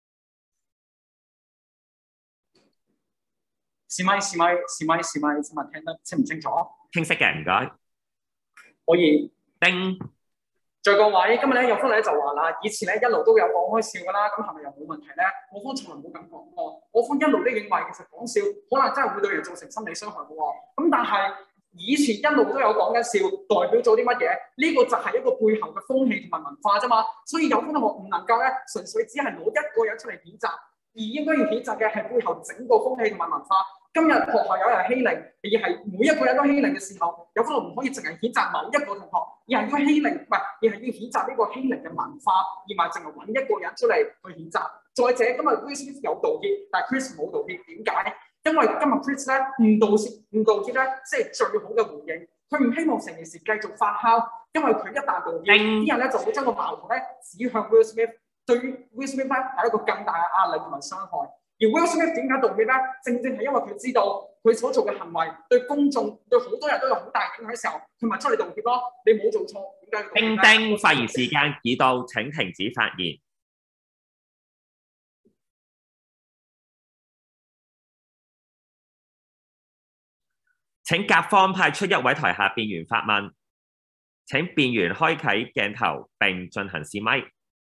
試咪試咪試咪試咪，請問聽得清唔清楚？ 清晰嘅，唔該。 可以。 叮。 在各位，今日咧有方咧就話啦，以前咧一路都有講開笑噶啦，咁係咪又冇問題咧？我方從來冇咁講過，我方一路都認為其實講笑可能真係會對人造成心理傷害嘅喎。咁但係以前一路都有講緊笑，代表咗啲乜嘢？呢、這個就係一個背後嘅風氣同埋文化啫嘛。所以有方同學唔能夠咧純粹只係攞一個人出嚟譴責，而應該要譴責嘅係背後整個風氣同埋文化。今日學校有人欺凌，而係每一個人都欺凌嘅時候，有方唔可以淨係譴責某一個同學，而係要欺凌，唔係，而係要譴責呢個欺凌嘅文化，而唔係淨係揾一個人出嚟去譴責。再者，今日 Chris 有道歉，但係 Chris 冇道歉，點解？因為今日 Chris 咧唔道歉，唔道歉咧，即係最好嘅回應。佢唔希望成件事繼續發酵，因為佢一旦道歉，啲人咧就會將個矛頭咧指向 Will Smith， 對於 Will Smith 咧係一個更大嘅壓力同埋傷害。而 Will Smith 點解道歉咧？正正係因為佢知道佢所做嘅行為對公眾、對好多人都有好大影響嘅時候，佢咪出嚟道歉咯。你冇做錯，點解要道歉咧？ 叮叮，發言時間已到，請停止發言。請甲方派出一位台下辯員發問。請辯員開啟鏡頭並進行試咪。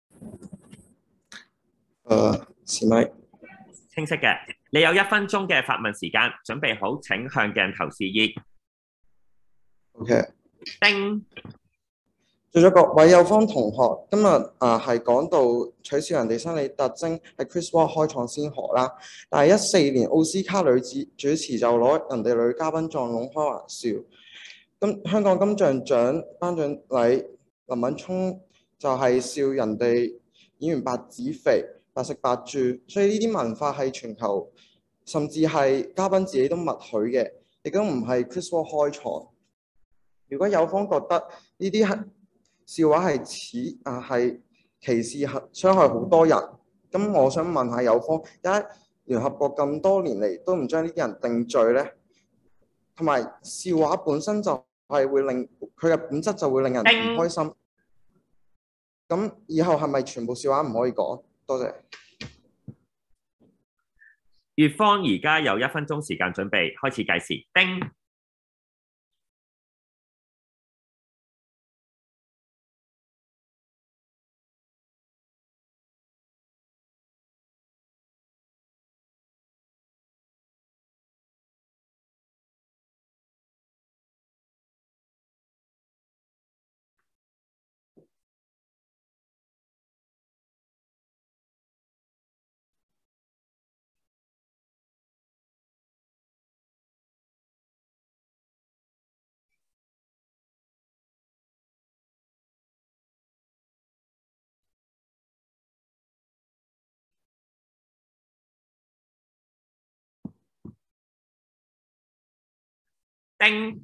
誒，試咪。 清晰嘅，你有一分鐘嘅發問時間，準備好請向鏡頭示意。 OK。 叮。 在座各位有方同學，今日啊係講到取笑人哋生理特徵係 Chris Rock 開創先河啦。但係一四年奧斯卡女子主持就攞人哋女嘉賓撞聾開玩笑。咁香港金像獎頒獎禮，林敏聰就係笑人哋演員白紙肥、白食白住，所以呢啲文化係全球，甚至係嘉賓自己都默許嘅，亦都唔係 Chris Rock 開創。如果有方覺得呢啲係笑話係似啊係歧視傷害好多人，咁我想問下有方，而家聯合國咁多年嚟都唔將呢啲人定罪咧，同埋笑話本身就係會令佢嘅本質就會令人唔開心。咁以後係咪全部笑話唔可以講？多謝。 乙方而家有一分鐘時間準備，開始計時。叮。叮。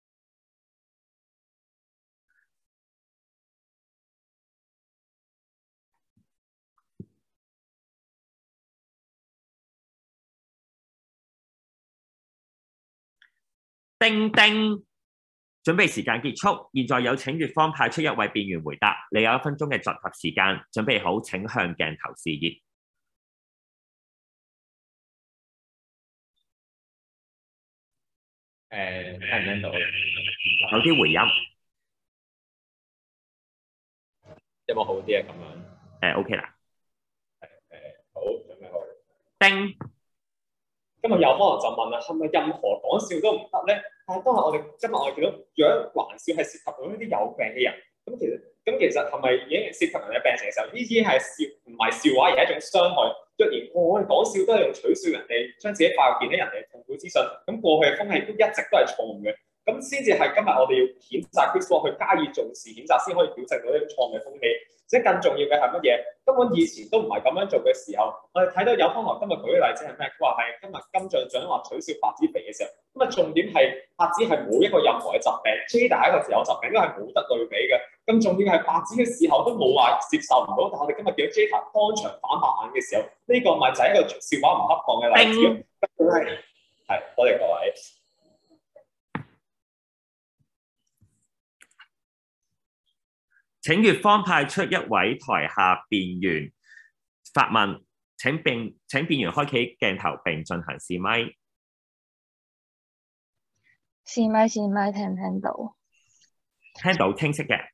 叮叮，準備時間結束，現在有請乙方派出一位辯員回答。你有一分鐘嘅集合時間，準備好請向鏡頭示意。 誒，聽唔聽到？ 有啲回音。 有冇好啲啊？咁樣？ 誒 ，OK 啦。 誒，好，準備好。 叮。 今日有可能就問啦，係咪任何講笑都唔得咧？但係當日我哋今日我哋見到，如果玩笑係涉及到呢啲有病嘅人，咁其實咁其實係咪已經涉及人嘅病情嘅時候，呢啲係笑唔係笑話，而係一種傷害？若然我哋講笑都係用取笑人哋，將自己化入變喺人哋嘅痛苦之上，咁過去嘅風氣都一直都係錯誤嘅，咁先至係今日我哋要譴責 Chris Rock 去加以重視譴責，先可以矯正到呢種錯誤嘅風氣。即係更重要嘅係乜嘢？根本以前都唔係咁樣做嘅時候，我哋睇到有方學今日舉嘅例子係咩？佢話係今日金像獎話取笑白紙肥嘅時候，咁啊重點係白紙係冇一個任何嘅疾病 ，Jada 係一個自有疾病，應該係冇得對比嘅。咁重點係白紙嘅時候都冇話接受唔到，但係我哋今日見到 Jada 當場反白眼嘅時候，呢、這個咪就係一個笑話唔恰當嘅例子咯。係係，多謝各位。 請乙方派出一位台下辯員發問，請辯請辯員開啟鏡頭並進行試咪。 試咪試咪，聽唔聽到？ 聽到，清晰嘅。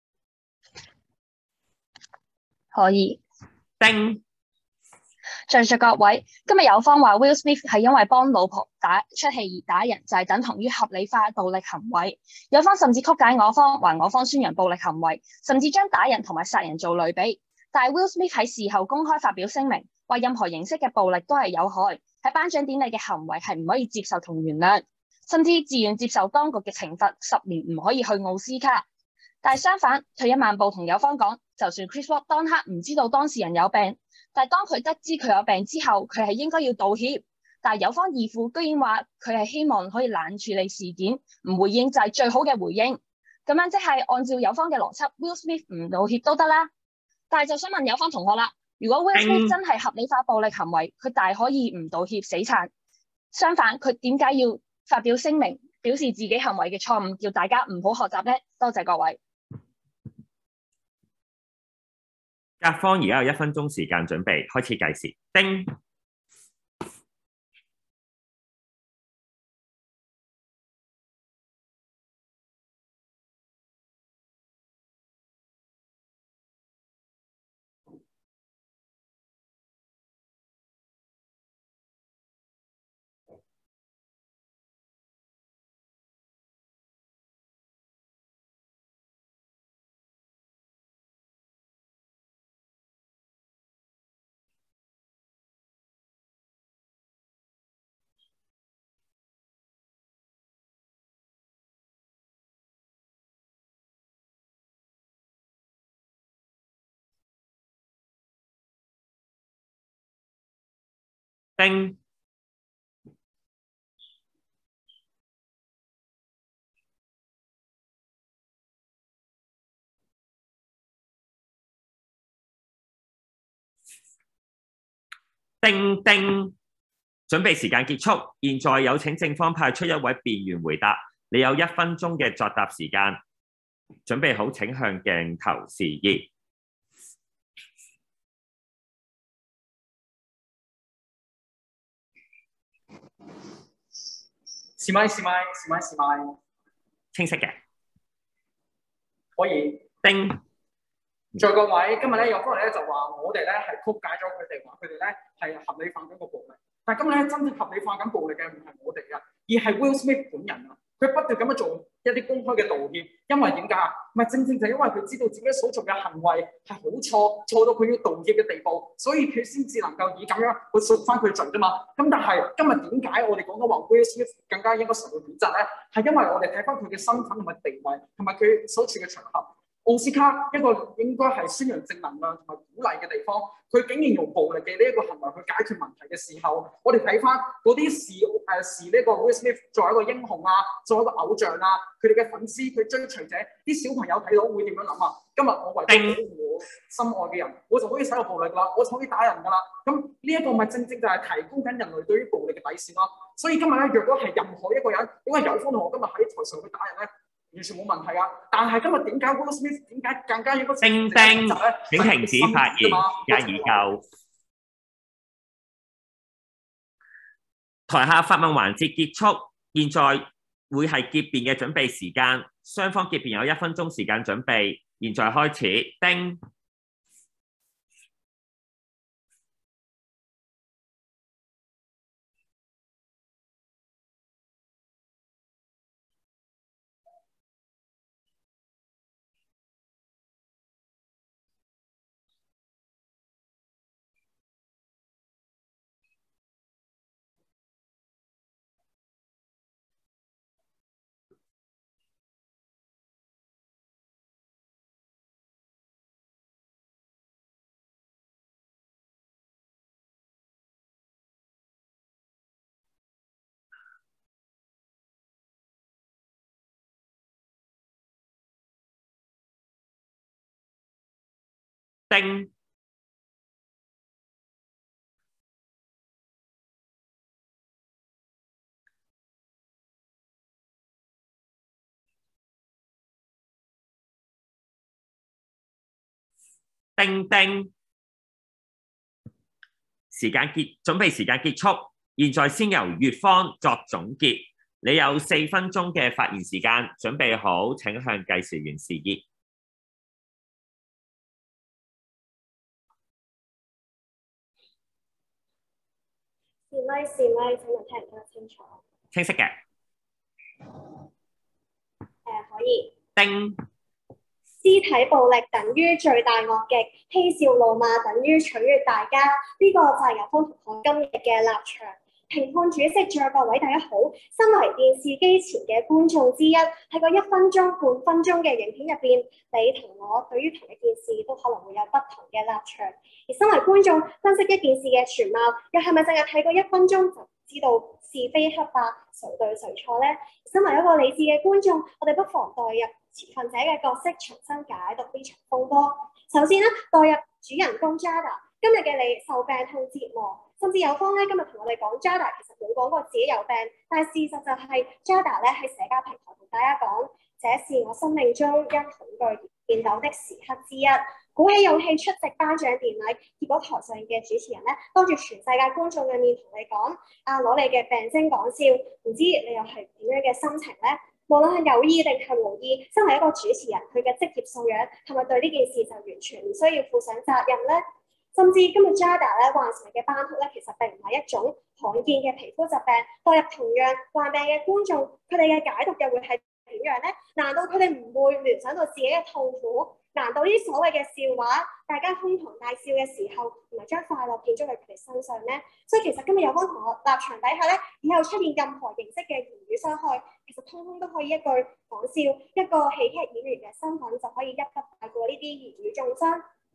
可以。 叮。 在座各位，今日有方話 Will Smith 係因為幫老婆打出氣而打人，就係、是、等同於合理化暴力行為。有方甚至曲解我方，話我方宣揚暴力行為，甚至將打人同埋殺人做類比。但係 Will Smith 喺事後公開發表聲明，話任何形式嘅暴力都係有害，喺頒獎典禮嘅行為係唔可以接受同原諒，甚至自願接受當局嘅懲罰，十年唔可以去奧斯卡。但係相反，退一萬步同有方講，就算 Chris Rock 當刻唔知道當事人有病，但係當佢得知佢有病之後，佢係應該要道歉。但係有方義父居然話佢係希望可以冷處理事件，唔回應就係最好嘅回應。咁樣即係按照有方嘅邏輯 ，Will Smith 唔道歉都得啦。但係就想問有方同學啦，如果 Will Smith 真係合理化暴力行為，佢大可以唔道歉死撐。相反，佢點解要發表聲明，表示自己行為嘅錯誤，叫大家唔好學習呢？多謝各位。 甲方而家有一分鐘時間準備，開始計時。叮。 丁。丁丁，準備時間結束，現在有請正方派出一位辯員回答。你有一分鐘嘅作答時間，準備好請向鏡頭示意。 試咪試咪試咪試咪， 清晰嘅， 可以。 丁。 在各位，今日咧有方人咧就話我哋咧係曲解咗佢哋，話佢哋咧係合理化緊個暴力。但係今日咧真正合理化緊暴力嘅唔係我哋啊，而係 Will Smith 本人啊。佢不斷咁樣做一啲公開嘅道歉，因為點解啊？唔係正正就因為佢知道自己所做嘅行為係好錯，錯到佢要道歉嘅地步，所以佢先至能夠以咁樣去贖翻佢罪啫嘛。咁但係今日點解我哋講緊話 Will Smith 更加應該受到譴責咧？係因為我哋睇翻佢嘅身份同埋地位，同埋佢所處嘅場合。奧斯卡一個應該係宣揚正能量同埋鼓勵嘅地方，佢竟然用暴力嘅呢一個行為去解決問題嘅時候，我哋睇翻嗰啲視誒視呢個 Will Smith 作為一個英雄啊，作為一個偶像啊，佢哋嘅粉絲、佢追隨者，啲小朋友睇到會點樣諗啊？今日我為咗保護我心愛嘅人，我就可以使用暴力啦，我就可以打人㗎啦。咁呢一個咪正正就係提高緊人類對於暴力嘅底線咯。所以今日咧，若果係任何一個人，如果係有方同學今日喺台上去打人咧，完全冇問題啊！但係今日點解 Will Smith 點解更加應該丁丁，請停止發言，加以夠。台下發問環節結束，現在會係結辯嘅準備時間，雙方結辯有一分鐘時間準備，現在開始。丁。丁。丁丁。時間結，準備時間結束，現在先由乙方作總結。你有四分鐘嘅發言時間，準備好請向計時員示意。 示咪示咪，請問聽唔聽得清楚？ 清晰嘅。 誒、呃，可以。 丁。 肢體暴力等於罪大惡極，嬉笑怒罵等於取悅大家。呢、這個就係有方同學今日嘅立場。評判主席，在各位大家好。身為電視機前嘅觀眾之一，喺個一分鐘、半分鐘嘅影片入邊，你同我對於同一件事都可能會有不同嘅立場。而身為觀眾分析一件事嘅全貌，又係咪淨係睇過一分鐘就知道是非黑白、誰對誰錯呢？身為一個理智嘅觀眾，我哋不妨代入持份者嘅角色，重新解讀呢場風波。首先咧，代入主人公 Jada， 今日嘅你受病痛折磨。甚至有方咧今日同我哋講 Jada 其實冇講過自己有病，但係事實就係 Jada 咧喺社交平台同大家講，這是我生命中因恐懼而戰鬥的時刻之一，鼓起勇氣出席頒獎典禮，結果台上嘅主持人咧當住全世界觀眾嘅面同你講，啊攞你嘅病徵講笑，唔知你又係點樣嘅心情咧？無論係有意定係無意，身為一個主持人，佢嘅職業素養係咪對呢件事就完全唔需要負上責任咧？甚至今日 Jada 咧患成嘅斑禿咧，其實並唔係一種罕見嘅皮膚疾病。代入同樣患病嘅觀眾，佢哋嘅解讀又會係點樣咧？難道佢哋唔會聯想到自己嘅痛苦？難道呢啲所謂嘅笑話，大家哄堂大笑嘅時候，唔係將快樂建築喺佢哋身上咩？所以其實今日有方同學立場底下咧，以後出現任何形式嘅言語傷害，其實通通都可以一句講笑，一個喜劇演員嘅身份就可以一筆帶過呢啲言語中傷。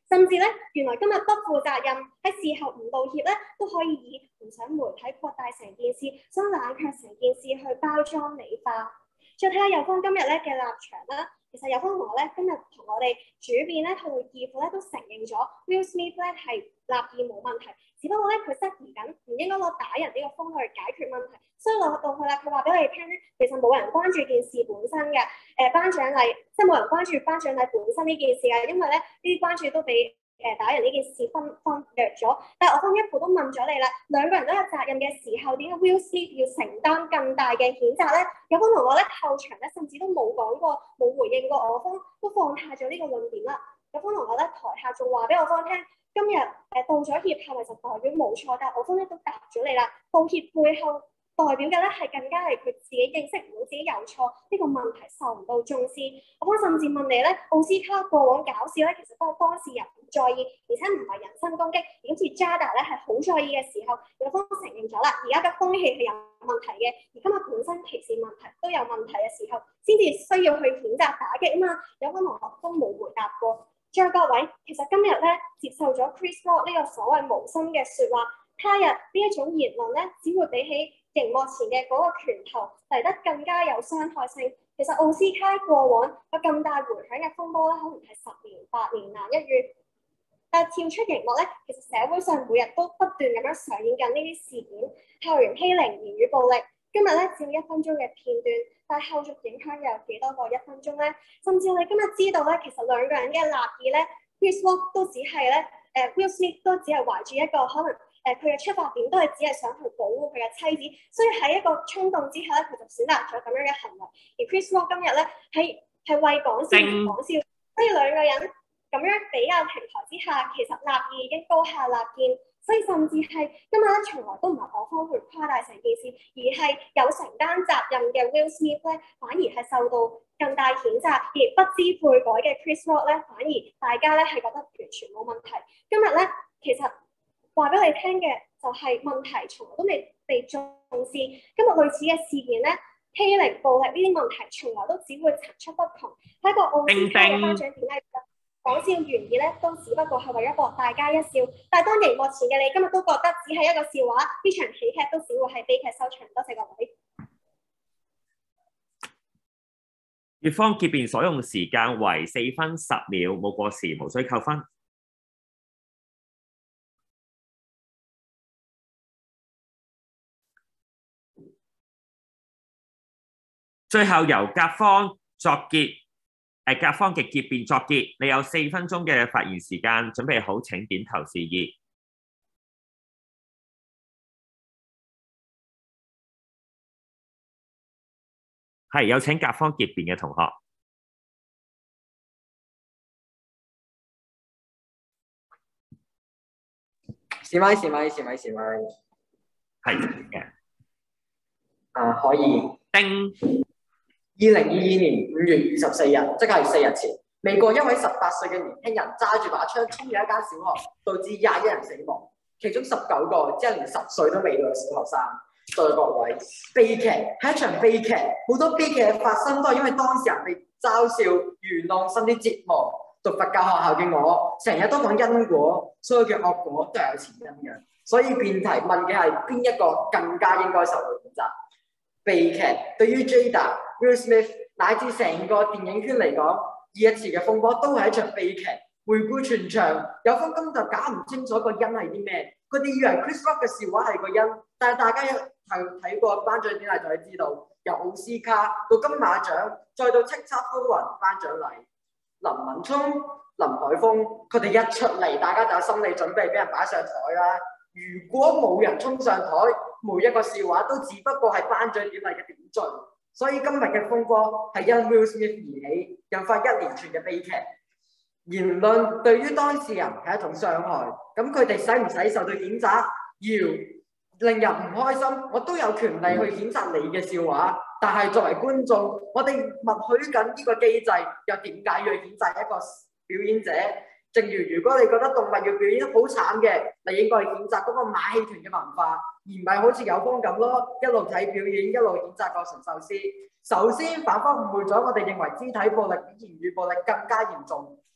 甚至咧，原來今日不負責任喺事後唔道歉咧，都可以以唔想媒體擴大成件事，想冷卻成件事去包裝美化。再睇下有方今日咧嘅立場啦，其實有方同學咧今日同我哋主辯咧同義父咧都承認咗 Will Smith 咧係立意冇問題，只不過咧佢質疑緊唔應該攞打人呢個風去解決問題，所以落到去啦，佢話俾我哋聽咧，其實冇人關注件事本身嘅，誒頒獎禮即係冇人關注頒獎禮本身呢件事嘅，因為咧呢啲關注都俾誒打人呢件事分分弱咗。但係我方一父都問咗你啦，兩個人都有責任嘅時候，點解 Will Smith 要承擔更大嘅譴責咧？有方同學咧後場咧甚至都冇講過，冇回應過我方，都放下咗呢個論點啦。有方同學咧台下仲話俾我方聽，今日誒道咗歉係咪就代表冇錯？但係我方咧都答咗你啦，道歉背後代表嘅咧係更加係佢自己認識唔到自己有錯，呢、這個問題受唔到重視。我方甚至問你咧，奧斯卡過往搞笑咧，其實都係當事人唔在意，而且唔係人身攻擊，而好似 Jada 咧係好在意嘅時候，有方承認咗啦，而家嘅風氣係有問題嘅，而今日本身歧視問題都有問題嘅時候，先至需要去譴責打擊啊嘛。有方同學都冇回答過。再各位，其實今日咧接受咗 Chris Rock 呢個所謂無心嘅説話，他日呢一種言論咧，只會比起熒幕前嘅嗰個拳頭嚟得更加有傷害性。其實奧斯卡過往有咁大迴響嘅風波咧，可能係十年八年難一遇。但係跳出熒幕咧，其實社會上每日都不斷咁樣上演緊呢啲事件，校園欺凌、言語暴力。今日咧只有一分鐘嘅片段，但係後續影響又有幾多個一分鐘咧？甚至我哋今日知道咧，其實兩個人嘅立意咧 ，Chris Rock 都只係咧，誒 Will Smith 都只係懷住一個可能。誒佢嘅出發點都係只係想去保護佢嘅妻子，所以喺一個衝動之下咧，佢就選擇咗咁樣嘅行為。而 Chris Rock 今日咧係係為講笑而講笑，所以兩個人咁樣比較平台之下，其實立意已經高下立見。所以甚至係今日咧，從來都唔係我方去誇大成件事，而係有承擔責任嘅 Will Smith 咧，反而係受到更大譴責，而不知悔改嘅 Chris Rock 咧，反而大家咧係覺得完全冇問題。今日咧其實。話俾你聽嘅就係問題從來都未被重視。今日類似嘅事件咧，欺凌、暴力呢啲問題，從來都只會層出不窮。喺個奧斯卡嘅頒獎典禮講笑原意咧，都只不過係為咗博大家一笑。但係當熒幕前嘅你今日都覺得只係一個笑話，呢場喜劇都只會係悲劇收場。多謝各位。 乙方結辯所用時間為四分十秒，冇過時，無需扣分。最後由甲方作結，誒甲方嘅結辯作結，你有四分鐘嘅發言時間，準備好請點頭示意。係，有請甲方結辯嘅同學。 試咪試咪試咪試咪。 係嘅。 啊，可以。 叮。 二零二二年五月二十四日，即係四日前，美國一位十八歲嘅年輕人揸住把槍衝入一間小學，導致廿一人死亡，其中十九個即係連十歲都未到嘅小學生。在各位，悲劇係一場悲劇，好多悲劇嘅發生都係因為當事人被嘲笑、愚弄甚至折磨。讀佛教學校嘅我，成日都講因果，所有嘅惡果都係有前因嘅。所以辯題問嘅係邊一個更加應該受到譴責？悲劇對於 Jada、Will Smith 乃至成個電影圈嚟講，呢一次嘅風波都係一場悲劇。回顧全場，有方根本就搞唔清楚個因係啲咩，佢哋以為 Chris Rock 嘅笑話係個因，但係大家一係睇過頒獎典禮就係知道，由奧斯卡到金馬獎，再到叱咤風雲頒獎禮，林文聰、林海峰，佢哋一出嚟，大家就有心理準備俾人擺上台啦。如果冇人衝上台，每一個笑話都只不過係頒獎典禮嘅點綴。所以今日嘅風波係因 Will Smith 而起，引發一連串嘅悲劇。言論對於當事人係一種傷害，咁佢哋使唔使受到譴責？要令人唔開心，我都有權利去譴責你嘅笑話。但係作為觀眾，我哋默許緊呢個機制，又點解要譴責一個表演者？正如如果你覺得動物要表演得好慘嘅，你應該去譴責嗰個馬戲團嘅文化，而唔係好似有方咁咯，一路睇表演一路譴責個馴獸師。首先，反方誤會咗我哋認為肢體暴力比言語暴力更加嚴重。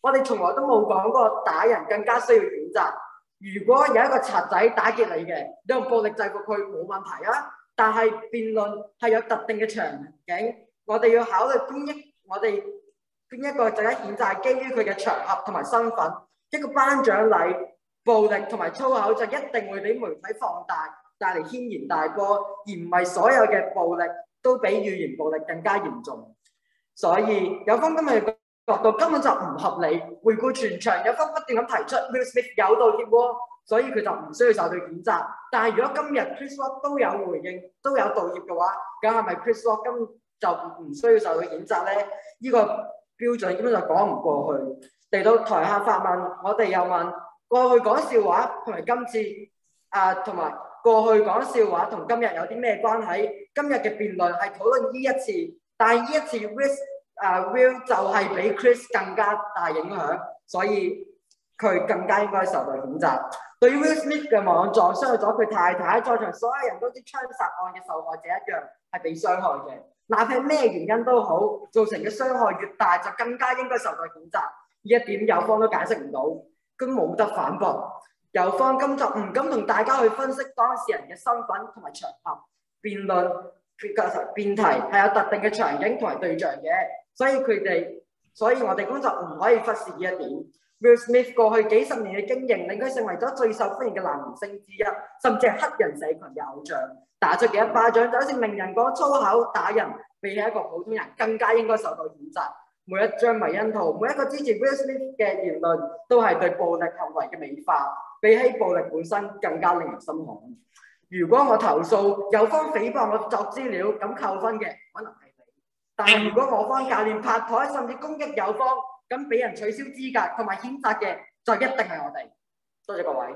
我哋從來都冇講過打人更加需要譴責。如果有一個賊仔打劫你嘅，你用暴力制服佢冇問題啊。但係辯論係有特定嘅場景，我哋要考慮邊一我哋邊一個值得譴責係基於佢嘅場合同埋身份。一個頒獎禮，暴力同埋粗口就一定會俾媒體放大，帶嚟軒然大波，而唔係所有嘅暴力都比語言暴力更加嚴重。所以有方今日嘅角度根本就唔合理。回顧全場，有方不斷咁提出 Will Smith 有道歉喎，所以佢就唔需要受到譴責。但係如果今日 Chris Rock 都有回應，都有道歉嘅話，咁係咪 Chris Rock 今就唔需要受到譴責咧？呢、這個標準根本就講唔過去。嚟到台下發問，我哋又問過去講笑話同埋今次啊，同埋過去講笑話同今日有啲咩關係？今日嘅辯論係討論呢一次，但係呢一次 Will 啊 Will 就係比 Chris 更加大影響，所以佢更加應該受到譴責。對於 Will Smith 嘅網撞傷害咗佢太太，在場所有人都知槍殺案嘅受害者一樣係被傷害嘅，哪怕咩原因都好，造成嘅傷害越大，就更加應該受到譴責。呢一點有方都解釋唔到，根本冇得反駁。有方今集唔敢同大家去分析當事人嘅身份同埋場合，辯論辯題係有特定嘅場景同埋對象嘅，所以佢哋，所以我哋工作唔可以忽視呢一點。Will Smith 過去幾十年嘅經營，令佢成為咗最受歡迎嘅男明星之一，甚至係黑人社群嘅偶像。打出嘅一巴掌就好似名人講粗口打人，比起一個普通人更加應該受到譴責。每一張迷因圖，每一個支持 Will Smith 嘅言論，都係對暴力行為嘅美化，比起暴力本身更加令人心寒。如果我投訴有方誹謗我作資料，咁扣分嘅可能係你；但係如果我方教練拍台，甚至攻擊有方，咁俾人取消資格同埋譴責嘅，就一定係我哋。多謝各位。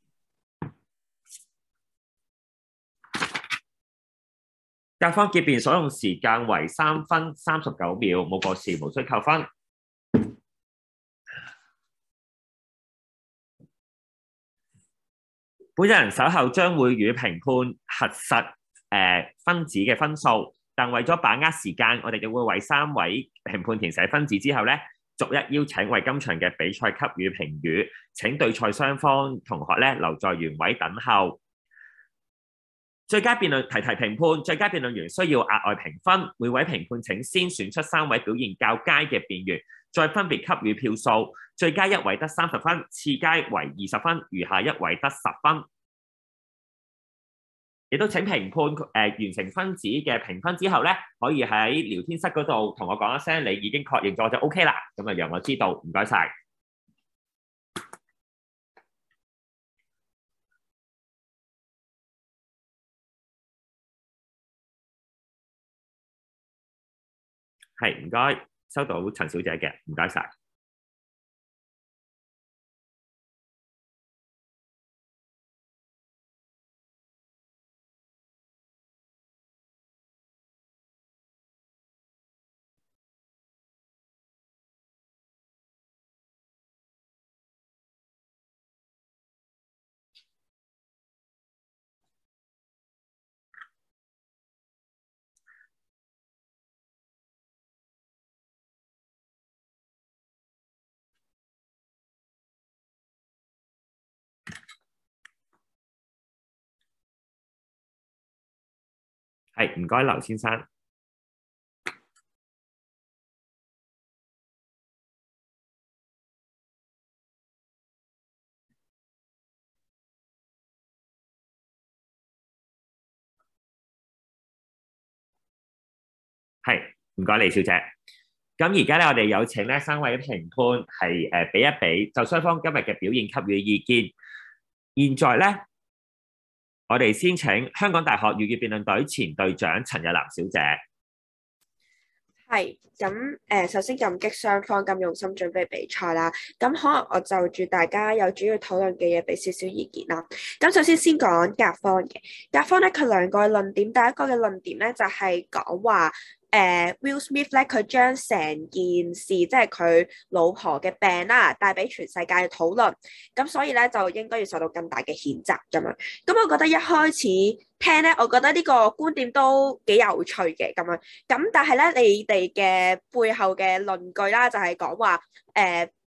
甲方結辯所用時間為三分三十九秒，冇過時，無需扣分。本人稍後將會與評判核實誒、呃、分子嘅分數，但為咗把握時間，我哋就會為三位評判填寫分子之後咧，逐一邀請為今場嘅比賽給予評語。請對賽雙方同學咧留在原位等候。最佳辯論提提評判，最佳辯論員需要額外評分，每位評判請先選出三位表現較佳嘅辯員，再分別給予票數。最佳一位得三十分，次佳為二十分，餘下一位得十分。亦都請評判誒、呃、完成分子嘅評分之後咧，可以喺聊天室嗰度同我講一聲，你已經確認咗就 OK 啦，咁啊讓我知道，唔該晒。係，唔該，收到陳小姐嘅，唔該晒。係，唔該，劉先生。係，唔該，李小姐。咁而家咧，我哋有請咧三位評判係誒比一比，就雙方今日嘅表現給予意見。現在咧，我哋先請香港大學粵語辯論隊前隊長陳日南小姐。 係，咁誒，首先感激雙方咁用心準備比賽啦。咁可能我就住大家有主要討論嘅嘢俾少少意見啦。咁首先先講甲方嘅，甲方咧佢兩個論點，第一個嘅論點咧就係講話。誒、uh, Will Smith 咧，佢將成件事即係佢老婆嘅病啦，帶俾全世界嘅討論，咁所以咧就應該要受到更大嘅譴責咁樣。咁我覺得一開始聽咧，我覺得呢個觀點都幾有趣嘅咁樣。咁但係咧，你哋嘅背後嘅論據啦，就係講話誒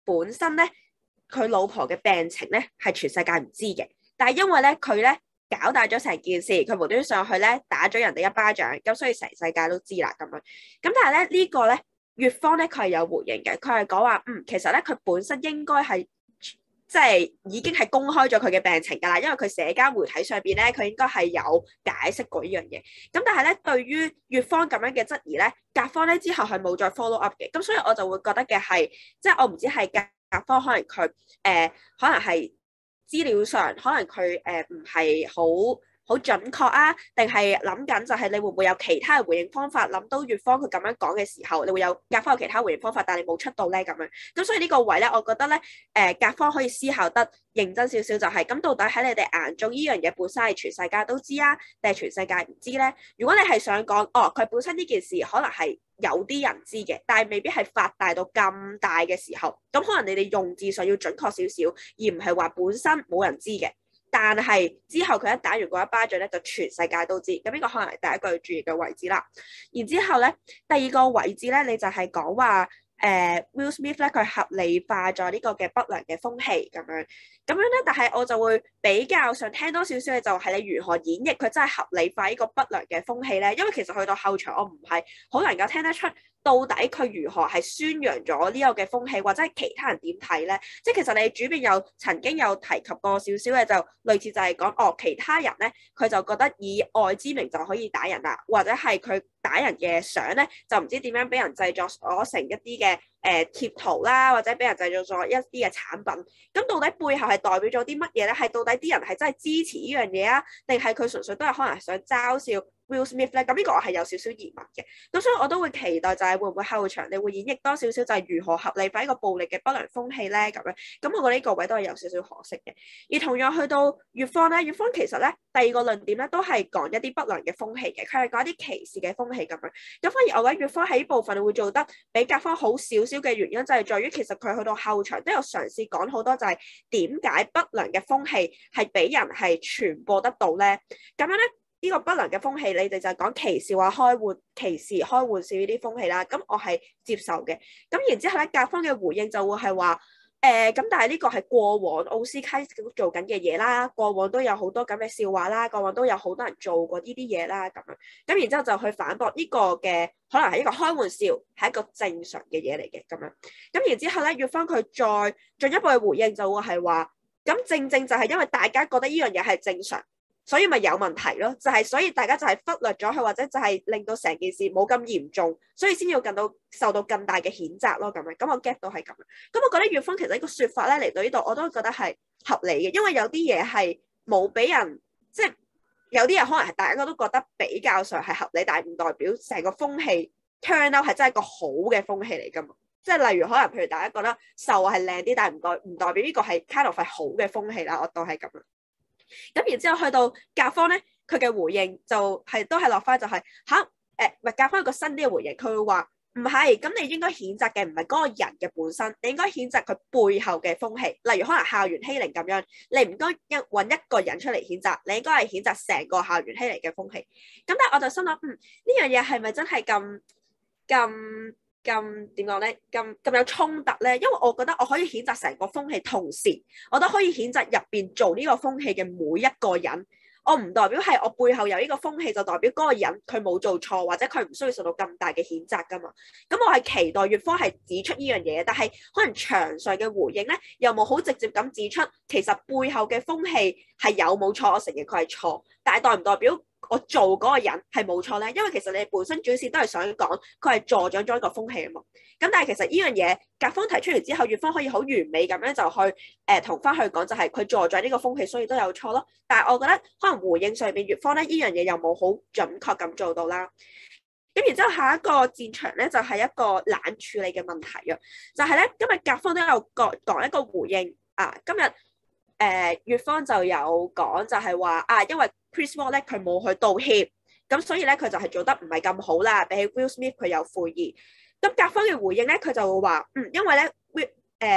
本身咧佢老婆嘅病情咧係全世界唔知嘅，但係因為咧佢咧搞大咗成件事，佢無端上去咧打咗人哋一巴掌，咁所以成世界都知啦咁樣。咁但係咧呢、這個咧粵方咧佢係有回應嘅，佢係講話嗯其實咧佢本身應該係。即係已經係公開咗佢嘅病情㗎啦，因為佢社交媒體上邊咧，佢應該係有解釋過呢樣嘢。咁但係咧，對於粵方咁樣嘅質疑咧，甲方咧之後係冇再 follow up 嘅。咁所以我就會覺得嘅係，即係我唔知係甲甲方可能佢誒、呃，可能係資料上，可能佢誒唔係好。好準確啊？定係諗緊就係你會唔會有其他嘅回應方法？諗到粵方佢咁樣講嘅時候，你會有甲方有其他回應方法，但係你冇出到咧咁樣。咁所以呢個位咧，我覺得咧，誒、呃、甲方可以思考得認真少少，就係、是、咁到底喺你哋眼中呢樣嘢本身係全世界都知啊，定係全世界唔知咧？如果你係想講，哦佢本身呢件事可能係有啲人知嘅，但係未必係發大到咁大嘅時候，咁可能你哋用字上要準確少少，而唔係話本身冇人知嘅。但係之後佢一打完嗰一巴掌咧，就全世界都知。咁呢個可能係第一個要注意嘅位置啦。然之後咧，第二個位置咧，你就係講話誒、呃、Will Smith 咧，佢合理化咗呢個嘅不良嘅風氣咁樣。咁樣咧，但係我就會比較想聽多少少嘅就係你如何演繹佢真係合理化呢個不良嘅風氣咧？因為其實去到後場，我唔係好能夠聽得出。到底佢如何係宣揚咗呢個嘅風氣，或者係其他人點睇咧？即係其實你主編有曾經有提及過少少嘅，就類似就係講哦，其他人咧佢就覺得以愛之名就可以打人啦，或者係佢打人嘅相咧就唔知點樣俾人製作咗成一啲嘅誒貼圖啦，或者俾人製作咗一啲嘅產品。咁到底背後係代表咗啲乜嘢咧？係到底啲人係真係支持呢樣嘢啊，定係佢純粹都係可能係想嘲笑Will Smith 咧？咁呢個我係有少少疑問嘅。咁所以我都會期待就係會唔會後場你會演繹多少少就係如何合理化一個暴力嘅不良風氣咧咁樣。咁我覺得呢個位都係有少少可惜嘅。而同樣去到粵方咧，粵方其實咧第二個論點咧都係講一啲不良嘅風氣嘅，佢係講一啲歧視嘅風氣咁樣。咁反而我覺得粵方喺呢部分會做得比甲方好少少嘅原因就係在於其實佢去到後場都有嘗試講好多就係點解不良嘅風氣係俾人係傳播得到咧？咁樣咧。呢個不良嘅風氣，你哋就係講歧視話開玩歧視開玩笑呢啲風氣啦，咁我係接受嘅。咁然之後咧，甲方嘅回應就會係話，誒、呃、咁，但係呢個係過往奧斯卡做緊嘅嘢啦，過往都有好多咁嘅笑話啦，過往都有好多人做過呢啲嘢啦，咁樣。咁然之後就去反駁呢個嘅可能係一個開玩笑，係一個正常嘅嘢嚟嘅咁樣。咁然之後咧，粵方佢再進一步嘅回應就會係話，咁正正就係因為大家覺得呢樣嘢係正常。所以咪有問題咯，就係、是、所以大家就係忽略咗佢，或者就係令到成件事冇咁嚴重，所以先要更到受到更大嘅譴責咯咁樣。咁我 get 到係咁樣。咁我覺得粵方其實呢個説法咧嚟到呢度，我都覺得係合理嘅，因為有啲嘢係冇俾人，即係有啲嘢可能係大家都覺得比較上係合理，但係唔代表成個風氣 turn out 係真係一個好嘅風氣嚟㗎嘛。即係例如可能譬如大家覺得瘦係靚啲，但係唔代唔代表呢個係 kind of 係好嘅風氣啦。我當係咁樣。咁然之後去到甲方咧，佢嘅回應就係、是、都係落翻就係吓誒，唔係甲方有個新啲嘅回應，佢會話唔係，咁你應該譴責嘅唔係嗰個人嘅本身，你應該譴責佢背後嘅風氣，例如可能校園欺凌咁樣，你唔該一揾一個人出嚟譴責，你應該係譴責成個校園欺凌嘅風氣。咁但係我就心諗，嗯，呢樣嘢係咪真係咁咁？咁點講咧？咁咁有衝突咧？因為我覺得我可以譴責成個風氣，同時我都可以譴責入邊做呢個風氣嘅每一個人。我唔代表係我背後有呢個風氣就代表嗰個人佢冇做錯，或者佢唔需要受到咁大嘅譴責噶嘛。咁我係期待粵方係指出呢樣嘢，但係可能場上嘅回應咧，又冇好直接咁指出其實背後嘅風氣係有冇錯。我承認佢係錯，但係代唔代表我做嗰個人係冇錯咧？因為其實你本身主線都係想講佢係助長咗一個風氣啊嘛。咁但係其實呢樣嘢甲方提出嚟之後，粵方可以好完美咁樣就去誒同翻去講，就係佢助長呢個風氣，所以都有錯咯。但係我覺得可能回應上面粵方咧呢樣嘢又冇好準確咁做到啦。咁然之後下一個戰場咧就係、是、一個懶處理嘅問題啊，就係、是、咧今日甲方都有講講一個回應啊。今日誒粵方就有講就係話啊，因為 Chris Rock 咧佢冇去道歉，咁所以咧佢就係做得唔係咁好啦。比起 Will Smith 佢有悔意。咁甲方嘅回應咧，佢就會話嗯，因為咧 Will 誒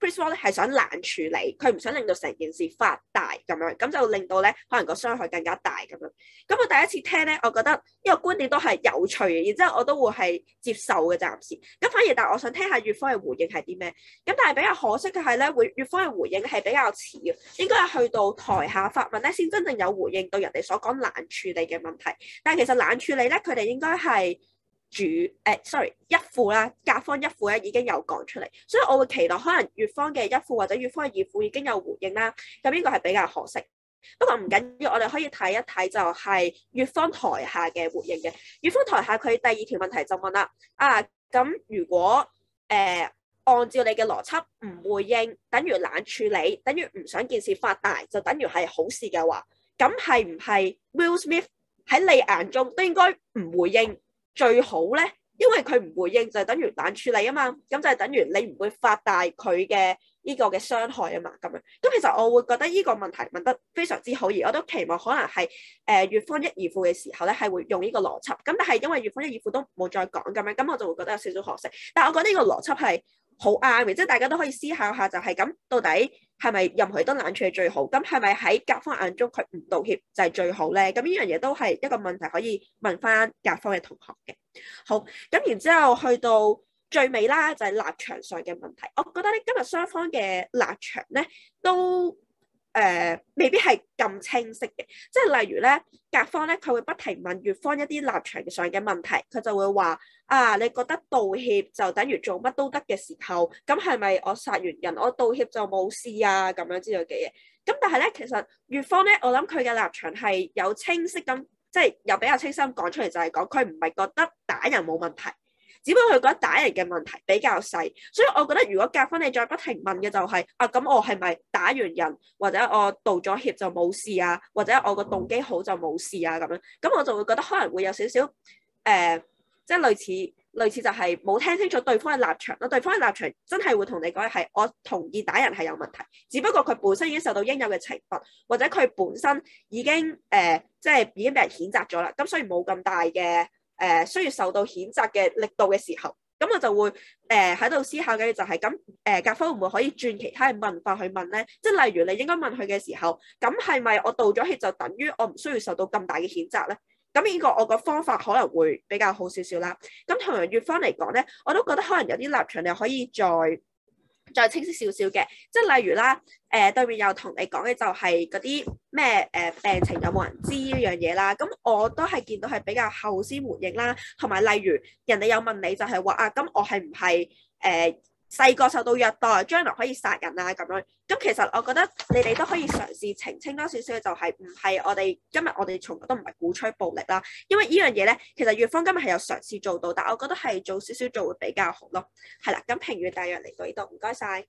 Chris Rock 咧係想冷處理，佢唔想令到成件事發大咁樣，咁就令到咧可能個傷害更加大咁樣。咁我第一次聽咧，我覺得呢個觀點都係有趣嘅，然之後我都會係接受嘅暫時。咁反而但係我想聽下粵方嘅回應係啲咩？咁但係比較可惜嘅係咧，會粵方嘅回應係比較遲嘅，應該係去到台下發問咧先真正有回應到人哋所講冷處理嘅問題。但係其實冷處理咧，佢哋應該係主誒、呃、sorry 一副啦，甲方一副咧已經有講出嚟，所以我會期待可能粵方嘅一副或者粵方嘅二副已經有回應啦。咁呢個係比較可惜。不過唔緊要，我哋可以睇一睇就係粵方台下嘅回應嘅。粵方台下佢第二條問題就問啦，啊咁如果誒、呃、按照你嘅邏輯唔回應，等於冷處理，等於唔想件事發大，就等於係好事嘅話，咁係唔係 Will Smith 喺你眼中都應該唔回應最好咧？因為佢唔回應就係等於冷處理啊嘛，咁就係等於你唔會發大佢嘅呢個嘅傷害啊嘛，咁樣。咁其實我會覺得呢個問題問得非常之好，而我都期望可能係誒粵方一二副嘅時候咧係會用呢個邏輯，咁但係因為粵方一二副都冇再講咁樣，咁我就會覺得有少少可惜。但係我覺得呢個邏輯係好啱嘅，即係大家都可以思考下就係咁，到底係咪任何都冷處理最好？咁係咪喺甲方眼中佢唔道歉就係最好咧？咁呢樣嘢都係一個問題可以問翻甲方嘅同學嘅。好，咁然之後去到最尾啦，就係、是、立場上嘅問題。我覺得咧今日雙方嘅立場咧都誒、呃、未必係咁清晰嘅，即係例如咧甲方咧佢會不停問粵方一啲立場上嘅問題，佢就會話啊，你覺得道歉就等於做乜都得嘅時候，咁係咪我殺完人我道歉就冇事啊咁樣之類嘅嘢？咁但係咧其實粵方咧，我諗佢嘅立場係有清晰咁。即係又比較清晰講出嚟，就係講佢唔係覺得打人冇問題，只不過佢覺得打人嘅問題比較細，所以我覺得如果甲方你再不停問嘅就係、是、啊咁我係咪打完人或者我道咗歉就冇事啊，或者我個動機好就冇事啊咁樣，咁我就會覺得可能會有少少誒、呃，即係類似。類似就係冇聽清楚對方嘅立場咯，對方嘅立場真係會同你講係我同意打人係有問題，只不過佢本身已經受到應有嘅懲罰，或者佢本身已經誒、呃、即係已經被人譴責咗啦，咁所以冇咁大嘅誒、呃、需要受到譴責嘅力度嘅時候，咁我就會誒喺度思考嘅就係咁誒甲方會唔會可以轉其他嘅問法去問咧？即係例如你應該問佢嘅時候，咁係咪我道咗歉就等於我唔需要受到咁大嘅譴責咧？咁呢個我個方法可能會比較好少少啦。咁同樣粵方嚟講咧，我都覺得可能有啲立場你可以再再清晰少少嘅，即係例如啦，誒、呃、對面又同你講嘅就係嗰啲咩誒病情有冇人知呢樣嘢啦。咁我都係見到係比較後先回應啦，同埋例如人哋有問你就係話啊，咁我係唔係誒細個受到虐待，將來可以殺人啊咁樣。咁其實我覺得你哋都可以嘗試澄清多少少，就係唔係我哋今日我哋從來都唔係鼓吹暴力啦。因為呢樣嘢咧，其實粵方今日係有嘗試做到，但我覺得係做少少做會比較好咯。係啦，咁評語大約嚟到呢度，唔該晒。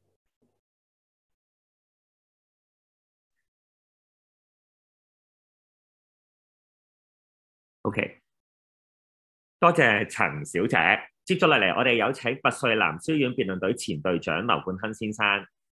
OK， 多謝陳小姐。接咗落嚟，我哋有請拔萃男書院辯論隊前隊長劉冠亨先生。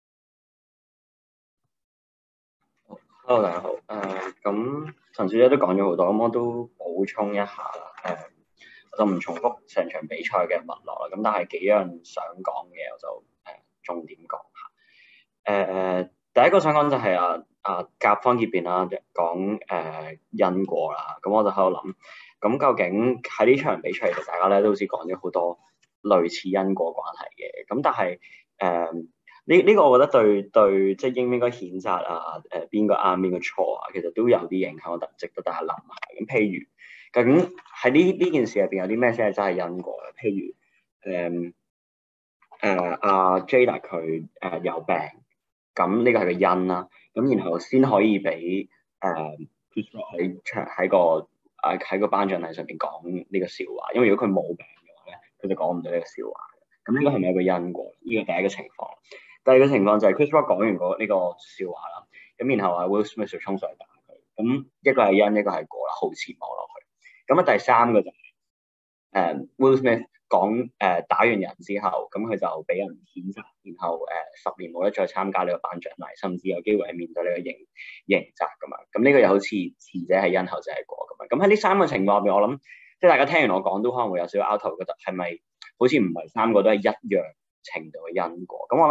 Hello， 大家好。誒、呃，咁陳小姐都講咗好多，咁我都補充一下啦。誒、呃，我就唔重複成場比賽嘅脈絡啦。咁但係幾樣想講嘅，我就誒、呃、重點講下。誒、呃、誒，第一個想講就係啊啊甲方結辯啦，講誒、呃、因果啦。咁我就喺度諗。咁究竟喺呢場比賽，其實大家咧都好似講咗好多類似因果關係嘅。咁但係誒呢呢個，我覺得對對即係應唔應該譴責啊？誒邊個啱邊個錯啊？其實都有啲影響，我覺得值得大家諗下。咁譬如究竟喺呢呢件事入邊有啲咩先係真係因果咧？譬如誒誒阿 Jada 佢誒有病，咁呢個係個因啦。咁然後先可以俾誒喺場喺個。啊！喺個頒獎禮上面講呢個笑話，因為如果佢冇病嘅話咧，佢就講唔到呢個笑話嘅。咁呢個係咪一個因果？呢個第一個情況。第二個情況就係 Chris Rock 講完嗰呢個笑話啦，咁然後啊 Will Smith 就衝上嚟打佢。咁一個係因，一個係果啦，好似望落去。咁啊第三個就係、是、誒、呃、Will Smith 講誒、呃、打完人之後，咁佢就俾人譴責，然後誒、呃、十年冇得再參加呢個頒獎禮，甚至有機會係面對呢個刑刑責噶嘛。咁呢個又好似前者係因，後者係果咁樣。咁喺呢三個情況入邊，我諗即係大家聽完我講都可能會有少少拗頭，覺得係咪好似唔係三個都係一樣程度嘅因果？咁我諗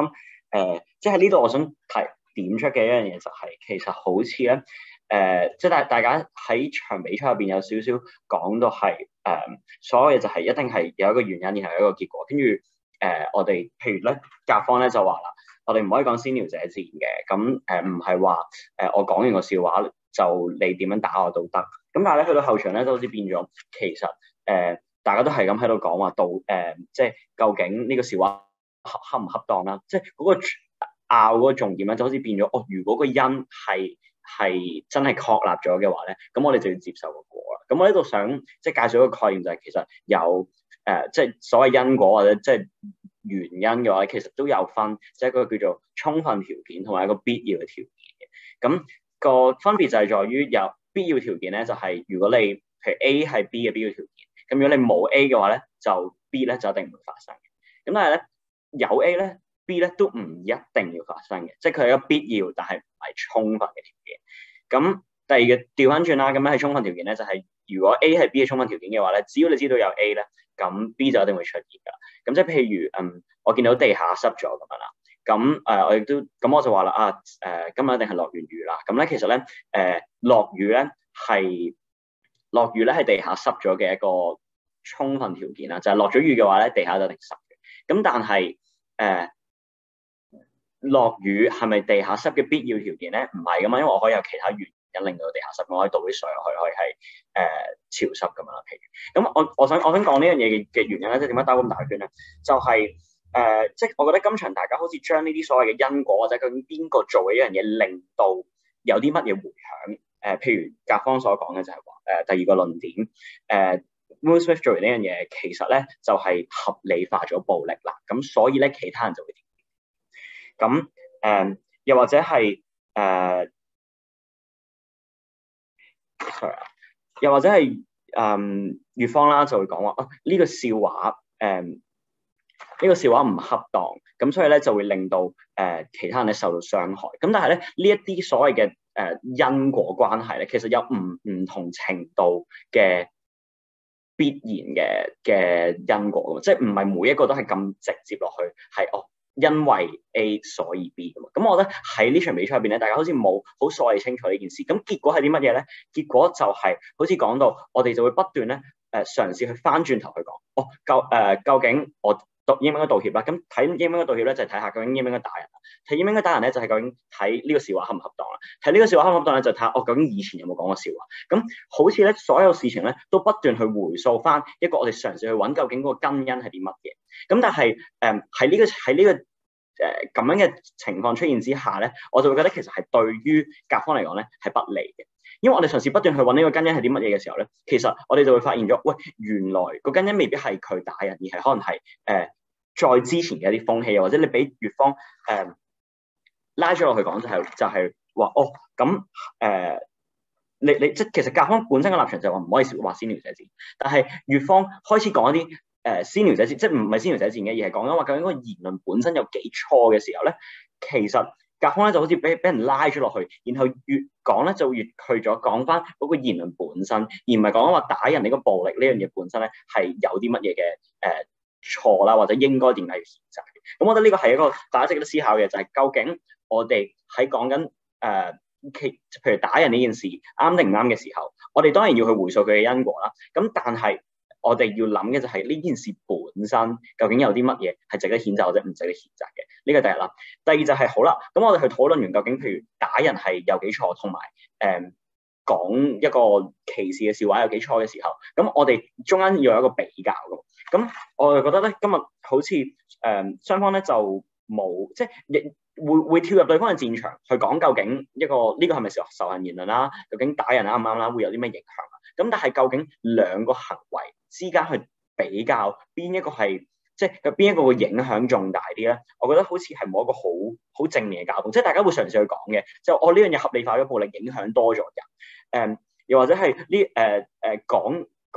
誒，即係喺呢度我想提點出嘅一樣嘢就係、是，其實好似咧誒，即係大大家喺場比賽入邊有少少講到係誒、呃，所有嘢就係一定係有一個原因，然後有一個結果。跟住誒，我哋譬如咧甲方咧就話啦，我哋唔可以講先撩者賤嘅，咁誒唔係話誒我講完個笑話就你點樣打我都得。咁但係咧去到後場咧都好似變咗，其實誒、呃、大家都係咁喺度講話到誒，即係究竟呢個笑話恰恰唔恰當啦？即係嗰個拗嗰個重點咧就好似變咗哦。如果個因係係真係確立咗嘅話咧，咁我哋就要接受個果啦。咁我呢度想即係介紹一個概念就係其實有誒、呃、即係所謂因果或者即係原因嘅話，其實都有分，即係一個叫做充分條件同埋一個必要嘅條件嘅。咁、個分別就係在於有必要條件咧，就係、是、如果你譬如 A 係 B 嘅必要條件，咁如果你冇 A 嘅話咧，就 B 咧就一定唔會發生嘅。咁但係咧有 A 咧 B 咧都唔一定要發生嘅，即係佢係一個必要，但係唔係充分嘅條件。咁第二個調翻轉啦，咁樣係充分條件咧，就係、是、如果 A 係 B 嘅充分條件嘅話咧，只要你知道有 A 咧，咁 B 就一定會出現㗎。咁即係譬如嗯，我見到地下濕咗咁樣啦，咁誒、呃、我亦都咁我就話啦啊誒、呃，今日一定係落完雨啦。咁咧其實咧誒落雨咧係落雨咧係地下濕咗嘅一個充分條件啦，就係落咗雨嘅話咧，地下就一定濕嘅。咁但係誒落雨係咪地下濕嘅必要條件咧？唔係㗎嘛，因為我可以有其他原因令到地下濕，我可以倒啲水落去，可以係誒、呃、潮濕㗎嘛。譬如咁，我我想我想講呢樣嘢嘅嘅原因咧，即係點解兜咁大圈咧？就係、是、誒、呃，即係我覺得今場大家好似將呢啲所謂嘅因果或者究竟邊個做嘅一樣嘢，令到有啲乜嘢迴響。誒、呃，譬如甲方所講嘅就係話誒第二個論點誒。呃Will Smith 做完呢樣嘢，其實咧就係、是、合理化咗暴力啦，咁所以咧其他人就會點？咁誒、呃，又或者係誒、呃、，sorry 啊，又或者係誒，乙、呃、方啦就會講話，哦、啊、呢、這個笑話誒，呢、呃這個笑話唔恰當，咁所以咧就會令到誒、呃、其他人咧受到傷害。咁但係咧呢一啲所謂嘅誒、呃、因果關係咧，其實有唔唔同程度嘅必然嘅嘅因果㗎，即係唔係每一個都係咁直接落去，係哦因為 A 所以 B 㗎嘛。咁我覺得喺呢場比賽入邊咧，大家好似冇好梳理清楚呢件事。咁結果係啲乜嘢咧？結果就係、是、好似講到，我哋就會不斷咧誒嘗試去翻轉頭去講，哦究誒、呃、究竟我應唔應該道歉啦？咁睇應唔應該道歉咧，就係睇下究竟應唔應該打人。睇應唔應該打人咧，就係、是、究竟睇呢個笑話恰唔恰當啦。睇呢個笑話恰唔恰當咧，就睇下我究竟以前有冇講過笑話。咁好似咧，所有事情咧都不斷去回溯翻一個我哋嘗試去揾究竟嗰個根因係啲乜嘢。咁但係誒喺呢個喺呢、這個誒咁、呃、樣嘅情況出現之下咧，我就會覺得其實係對於甲方嚟講咧係不利嘅。因為我哋嘗試不斷去揾呢個根因係啲乜嘢嘅時候咧，其實我哋就會發現咗，喂，原來個根因未必係佢打人，而係可能係誒、呃、再之前嘅一啲風氣，或者你俾乙方誒、呃、拉咗落去講就係、是、就係、是、話哦咁誒、呃、你你即係其實甲方本身嘅立場就係話唔可以話先撩者賤，但係乙方開始講一啲誒先撩者賤，即係唔係先撩者賤嘅，而係講緊話究竟嗰個言論本身有幾錯嘅時候咧，其實甲方咧就好似俾俾人拉咗落去，然後越講咧就越去咗講翻嗰個言論本身，而唔係講緊話打人呢個暴力呢樣嘢本身咧係有啲乜嘢嘅誒錯啦，或者應該點解要譴責嘅。咁我覺得呢個係一個大家值得思考嘅，就係、是、究竟我哋喺講緊誒其譬如打人呢件事啱定唔啱嘅時候，我哋當然要去回溯佢嘅因果啦。咁但係我哋要諗嘅就係呢件事本身究竟有啲乜嘢係值得譴責或者唔值得譴責嘅，呢個第一啦。第二就係、是、好啦，咁我哋去討論完究竟譬如打人係有幾錯，同埋誒講一個歧視嘅笑話有幾錯嘅時候，咁我哋中間要有一個比較嘅。咁我就覺得咧，今日好似誒、呃、雙方咧就冇即係亦會會跳入對方嘅戰場去講究竟一個呢、這個係咪仇仇恨言論啦？究竟打人啱唔啱啦？會有啲咩影響啊？咁但係究竟兩個行為之間去比較邊一個係即係邊一個會影響重大啲咧？我覺得好似係冇一個好好正面嘅教導，即係大家會嘗試去講嘅，就我呢樣嘢合理化咗暴力影響多咗人，誒、呃、又或者係呢誒誒講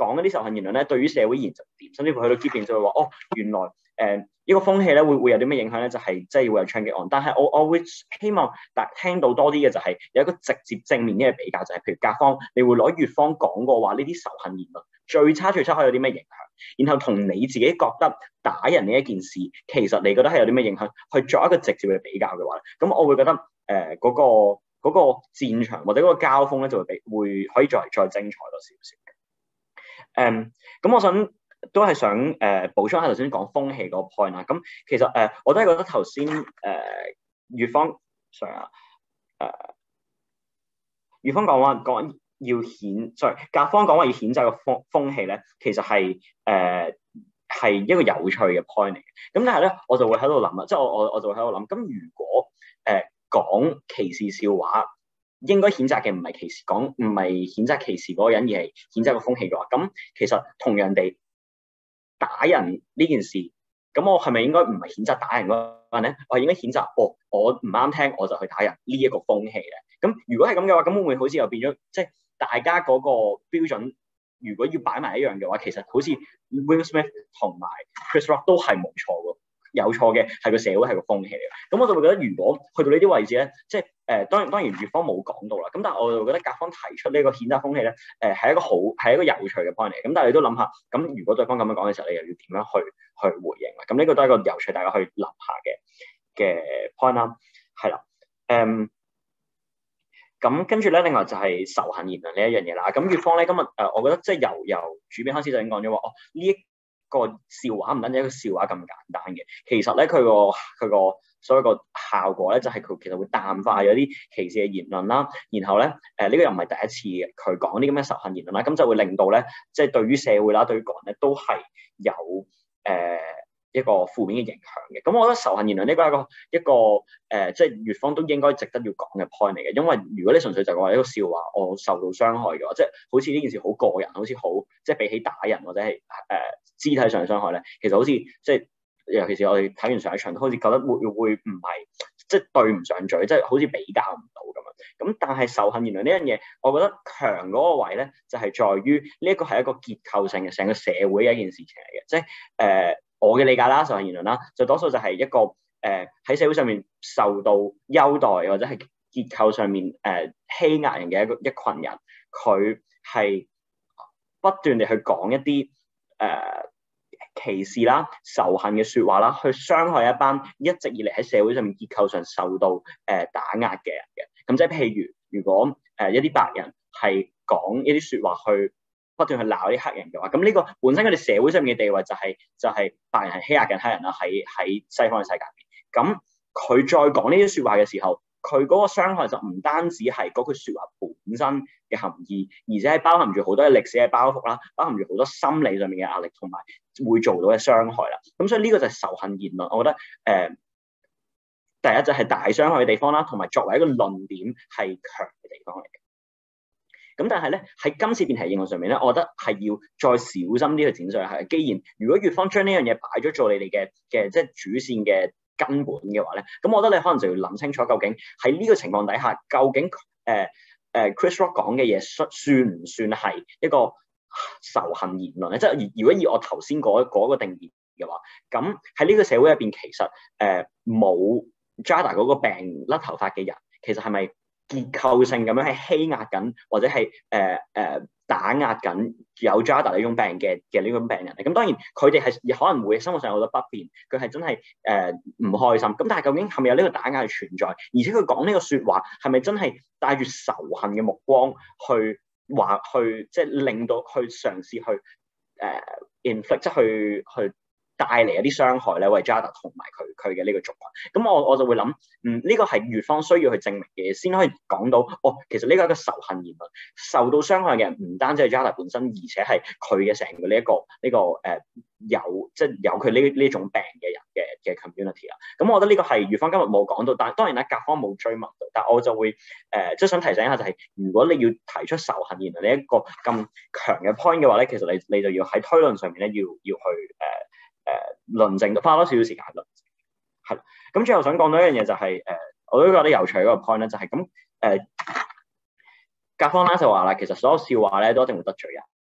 講嗰啲仇恨言論咧，對於社會現實點，甚至乎去到結辯就會話哦，原來誒。呃呢個風氣咧會會有啲咩影響咧？就係即係會有槍擊案，但係我我會希望大聽到多啲嘅就係有一個直接正面嘅比較，就係、是、譬如甲方，你會攞乙方講過話呢啲仇恨言論最差最差可以有啲咩影響，然後同你自己覺得打人呢一件事，其實你覺得係有啲咩影響，去作一個直接嘅比較嘅話，咁我會覺得誒嗰、呃那個嗰、那個戰場或者嗰個交鋒咧就會比會可以再再精彩多少少嘅。誒，咁我想。都係想誒、呃、補充下頭先講風氣嗰個 point 啦。咁其實誒、呃、我都係覺得頭先誒乙方 sorry 啊誒乙方講話講要譴 sorry 甲方講話要譴責個風風氣咧，其實係誒係一個有趣嘅 point 嚟嘅。咁但係咧我就會喺度諗啦，即係我我我就會喺度諗，咁如果誒、呃、講歧視笑話，應該譴責嘅唔係歧視講唔係譴責歧視嗰個人，而係譴責個風氣嘅話，咁其實同樣地。打人呢件事，咁我係咪應該唔係譴責打人嗰個人咧？我係應該譴責，哦，我唔啱聽我就去打人呢一個風氣咧。咁如果係咁嘅話，咁會唔會好似又變咗，即係大家嗰個標準，如果要擺埋一樣嘅話，其實好似 Will Smith 同埋 Chris Rock 都係冇錯嘅，有錯嘅係個社會係個風氣嚟嘅。咁我就會覺得，如果去到呢啲位置咧，即係誒、呃、當然當然乙方冇講到啦。咁但係我就覺得甲方提出呢個譴責風氣咧，誒、呃、係一個好係一個有趣嘅 point 嚟。咁但係你都諗下，咁如果對方咁樣講嘅時候，你又要點樣去去回應啦？咁呢個都係一個有趣大家去諗下嘅嘅 point 啦。係啦，誒咁跟住咧，另外就係仇恨言論呢一樣嘢啦。咁乙方咧今日誒、呃，我覺得即係由由主編開始就已經講咗話，哦呢一個笑話唔單止一個笑話咁簡單嘅，其實咧佢個佢個所謂個效果咧，就係、是、佢其實會淡化咗啲歧視嘅言論啦。然後咧，誒、呃、呢、這個又唔係第一次嘅，佢講啲咁嘅仇恨言論啦，咁就會令到咧，即、就、係、是、對於社會啦，對於個人咧，都係有誒、呃、一個負面嘅影響嘅。咁我覺得仇恨言論呢個係一個一個誒，即係乙方都應該值得要講嘅 point 嚟嘅。因為如果你純粹就話一個笑話，我受到傷害嘅話，即、就、係、是、好似呢件事好個人，好似好即係比起打人或者係誒。呃肢體上傷害咧，其實好似即係，尤其是我哋睇完上一場，都好似覺得會會唔係即係對唔上嘴，即係好似比較唔到咁樣。咁但係仇恨言論呢樣嘢，我覺得強嗰個位咧，就係、是、在於呢一個係一個結構性嘅成個社會嘅一件事情嚟嘅。即係誒、呃，我嘅理解啦，仇恨言論啦，就多數就係一個誒喺、呃、社會上面受到優待或者係結構上面誒、呃、欺壓人嘅一個一群人，佢係不斷地去講一啲誒。呃歧視啦、仇恨嘅説話啦，去傷害一班一直以嚟喺社會上面結構上受到誒、呃、打壓嘅人嘅。咁即係譬如，如果誒、呃、一啲白人係講一啲説話去不斷去鬧啲黑人嘅話，咁呢個本身佢哋社會上面嘅地位就係、是、就係、是、白人係欺壓緊黑人啦，喺喺西方嘅世界入邊。咁佢再講呢啲説話嘅時候，佢嗰個傷害就唔單止係嗰句説話本身嘅含義，而且係包含住好多嘅歷史嘅包袱啦，包含住好多心理上面嘅壓力同埋會做到嘅傷害啦。咁所以呢個就係仇恨言論，我覺得誒、呃、第一就係大傷害嘅地方啦，同埋作為一個論點係強嘅地方嚟嘅。咁但係咧喺今次辯題應用上面咧，我覺得係要再小心啲去展述係。既然如果乙方將呢樣嘢擺咗做你哋嘅嘅即係主線嘅根本嘅話咧，咁我覺得你可能就要諗清楚，究竟喺呢個情況底下，究竟誒誒、呃呃、Chris Rock 講嘅嘢算唔算係一個仇恨言論咧？即係如果以我頭先嗰嗰個定義嘅話，咁喺呢個社會入邊，其實誒冇 Jada 嗰個病甩頭髮嘅人，其實係咪結構性咁樣係欺壓緊，或者係誒誒打壓緊有 Jada 呢種病嘅嘅呢種病人咧？咁當然佢哋係可能會生活上有好多不便，佢係真係誒唔開心。咁但係究竟係咪有呢個打壓嘅存在？而且佢講呢個説話係咪真係帶住仇恨嘅目光去話去即係令到去嘗試去誒、呃、inflict 即係去去帶嚟一啲傷害咧，為 Jada 同埋佢佢嘅呢個族群。咁我我就會諗，嗯，呢、這個係乙方需要去證明嘅嘢，先可以講到，哦，其實呢個係一個仇恨言論，受到傷害嘅人唔單止係 Jada 本身，而且係佢嘅成個呢、這、一個呢、這個誒、呃、有即係有佢呢呢種病嘅人嘅嘅 community 啦。咁我覺得呢個係乙方今日冇講到，但係當然啦，甲方冇追問到，但係我就會誒即係想提醒一下、就是，就係如果你要提出仇恨言論呢一個咁強嘅 point 嘅話咧，其實你你就要喺推論上面咧要要去誒。呃誒論證花多少少時間論證，係啦。咁最後想講到一樣嘢就係、是、誒、呃，我都覺得有趣嗰個 point 咧，就係咁誒，甲方咧就話啦，其實所有笑話咧都一定會得罪人嘅。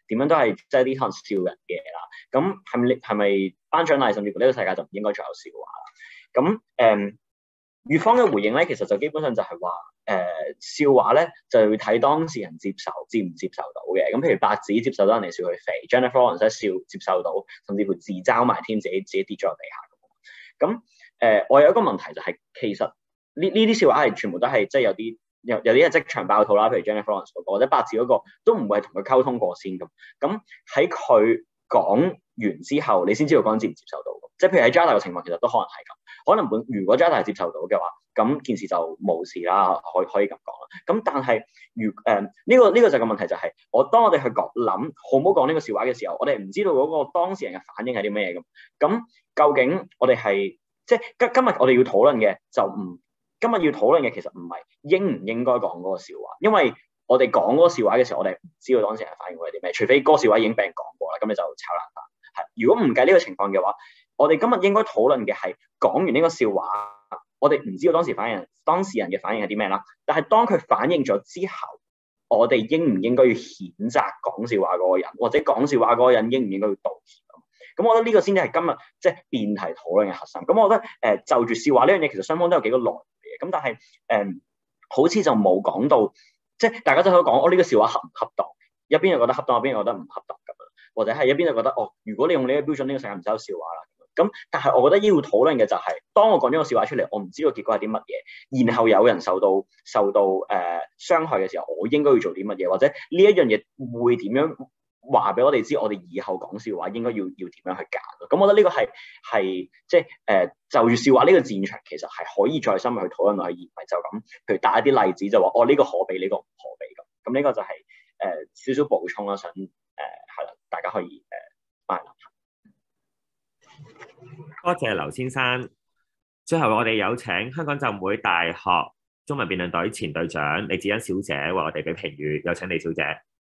點樣都係即係啲可能笑人嘅嘢啦。咁係咪係咪頒獎禮甚至乎呢個世界就唔應該再有笑話啦？咁誒，粵方嘅回應咧，其實就基本上就係話誒笑話咧就要睇當事人接受接唔接受到嘅。咁譬如白紙接受到人哋笑佢肥 ，Jennifer Lawrence 笑接受到，甚至乎自嘲埋添自己自己跌咗落地下咁。咁誒、呃，我有一個問題就係、是、其實呢呢啲笑話係全部都係即係有啲。有有啲係即場爆肚啦，譬如 Jennifer Lawrence 嗰個或者白紙嗰個，都唔會係同佢溝通過先咁。咁喺佢講完之後，你先知道嗰人接唔接受到。即係譬如喺 Jada 嘅情況，其實都可能係咁。可能本如果 Jada 係接受到嘅話，咁件事就冇事啦，可以可以咁講啦。咁但係如誒呢個呢個就係個問題就係、是，我當我哋去講諗好唔好講呢個笑話嘅時候，我哋唔知道嗰個當事人嘅反應係啲咩咁。咁究竟我哋係即係今今日我哋要討論嘅就唔。今日要討論嘅其實唔係應唔應該講嗰個笑話，因為我哋講嗰個笑話嘅時候，我哋唔知道當事人反應會係啲咩，除非嗰個笑話已經俾人講過啦，咁你就炒爛飯。係，如果唔計呢個情況嘅話，我哋今日應該討論嘅係講完呢個笑話，我哋唔知道當時反應當事人嘅反應係啲咩啦。但係當佢反應咗之後，我哋應唔應該要譴責講笑話嗰個人，或者講笑話嗰個人應唔應該要道歉？咁我覺得呢個先至係今日即係辯題討論嘅核心。咁我覺得誒、呃、就住笑話呢樣嘢，其實雙方都有幾個來源嘅。咁但係誒、呃、好似就冇講到，即係大家都可以講，我、哦、呢、這個笑話恰唔恰當？一邊就覺得恰當，一邊又覺得唔恰當咁樣，或者係一邊就覺得哦，如果你用呢個標準，呢、這個世界唔使有笑話啦。咁但係我覺得要討論嘅就係、是，當我講咗個笑話出嚟，我唔知道結果係啲乜嘢，然後有人受到受到誒、呃、傷害嘅時候，我應該要做啲乜嘢，或者呢一樣嘢會點樣？話俾我哋知，我哋以後講笑話應該要要點樣去揀。咁我覺得呢個係係即係誒就住笑話呢個戰場，其實係可以再深入去討論落去，而唔係就咁，譬如打一啲例子就話哦呢、這個可比呢、這個唔可比咁。咁呢個就係、是、誒少少補充啦，想誒係啦，大家可以誒翻嚟諗下。 多謝劉先生。最後我哋有請香港浸會大學中文辯論隊前隊長李子欣小姐為我哋俾評語，有請李小姐。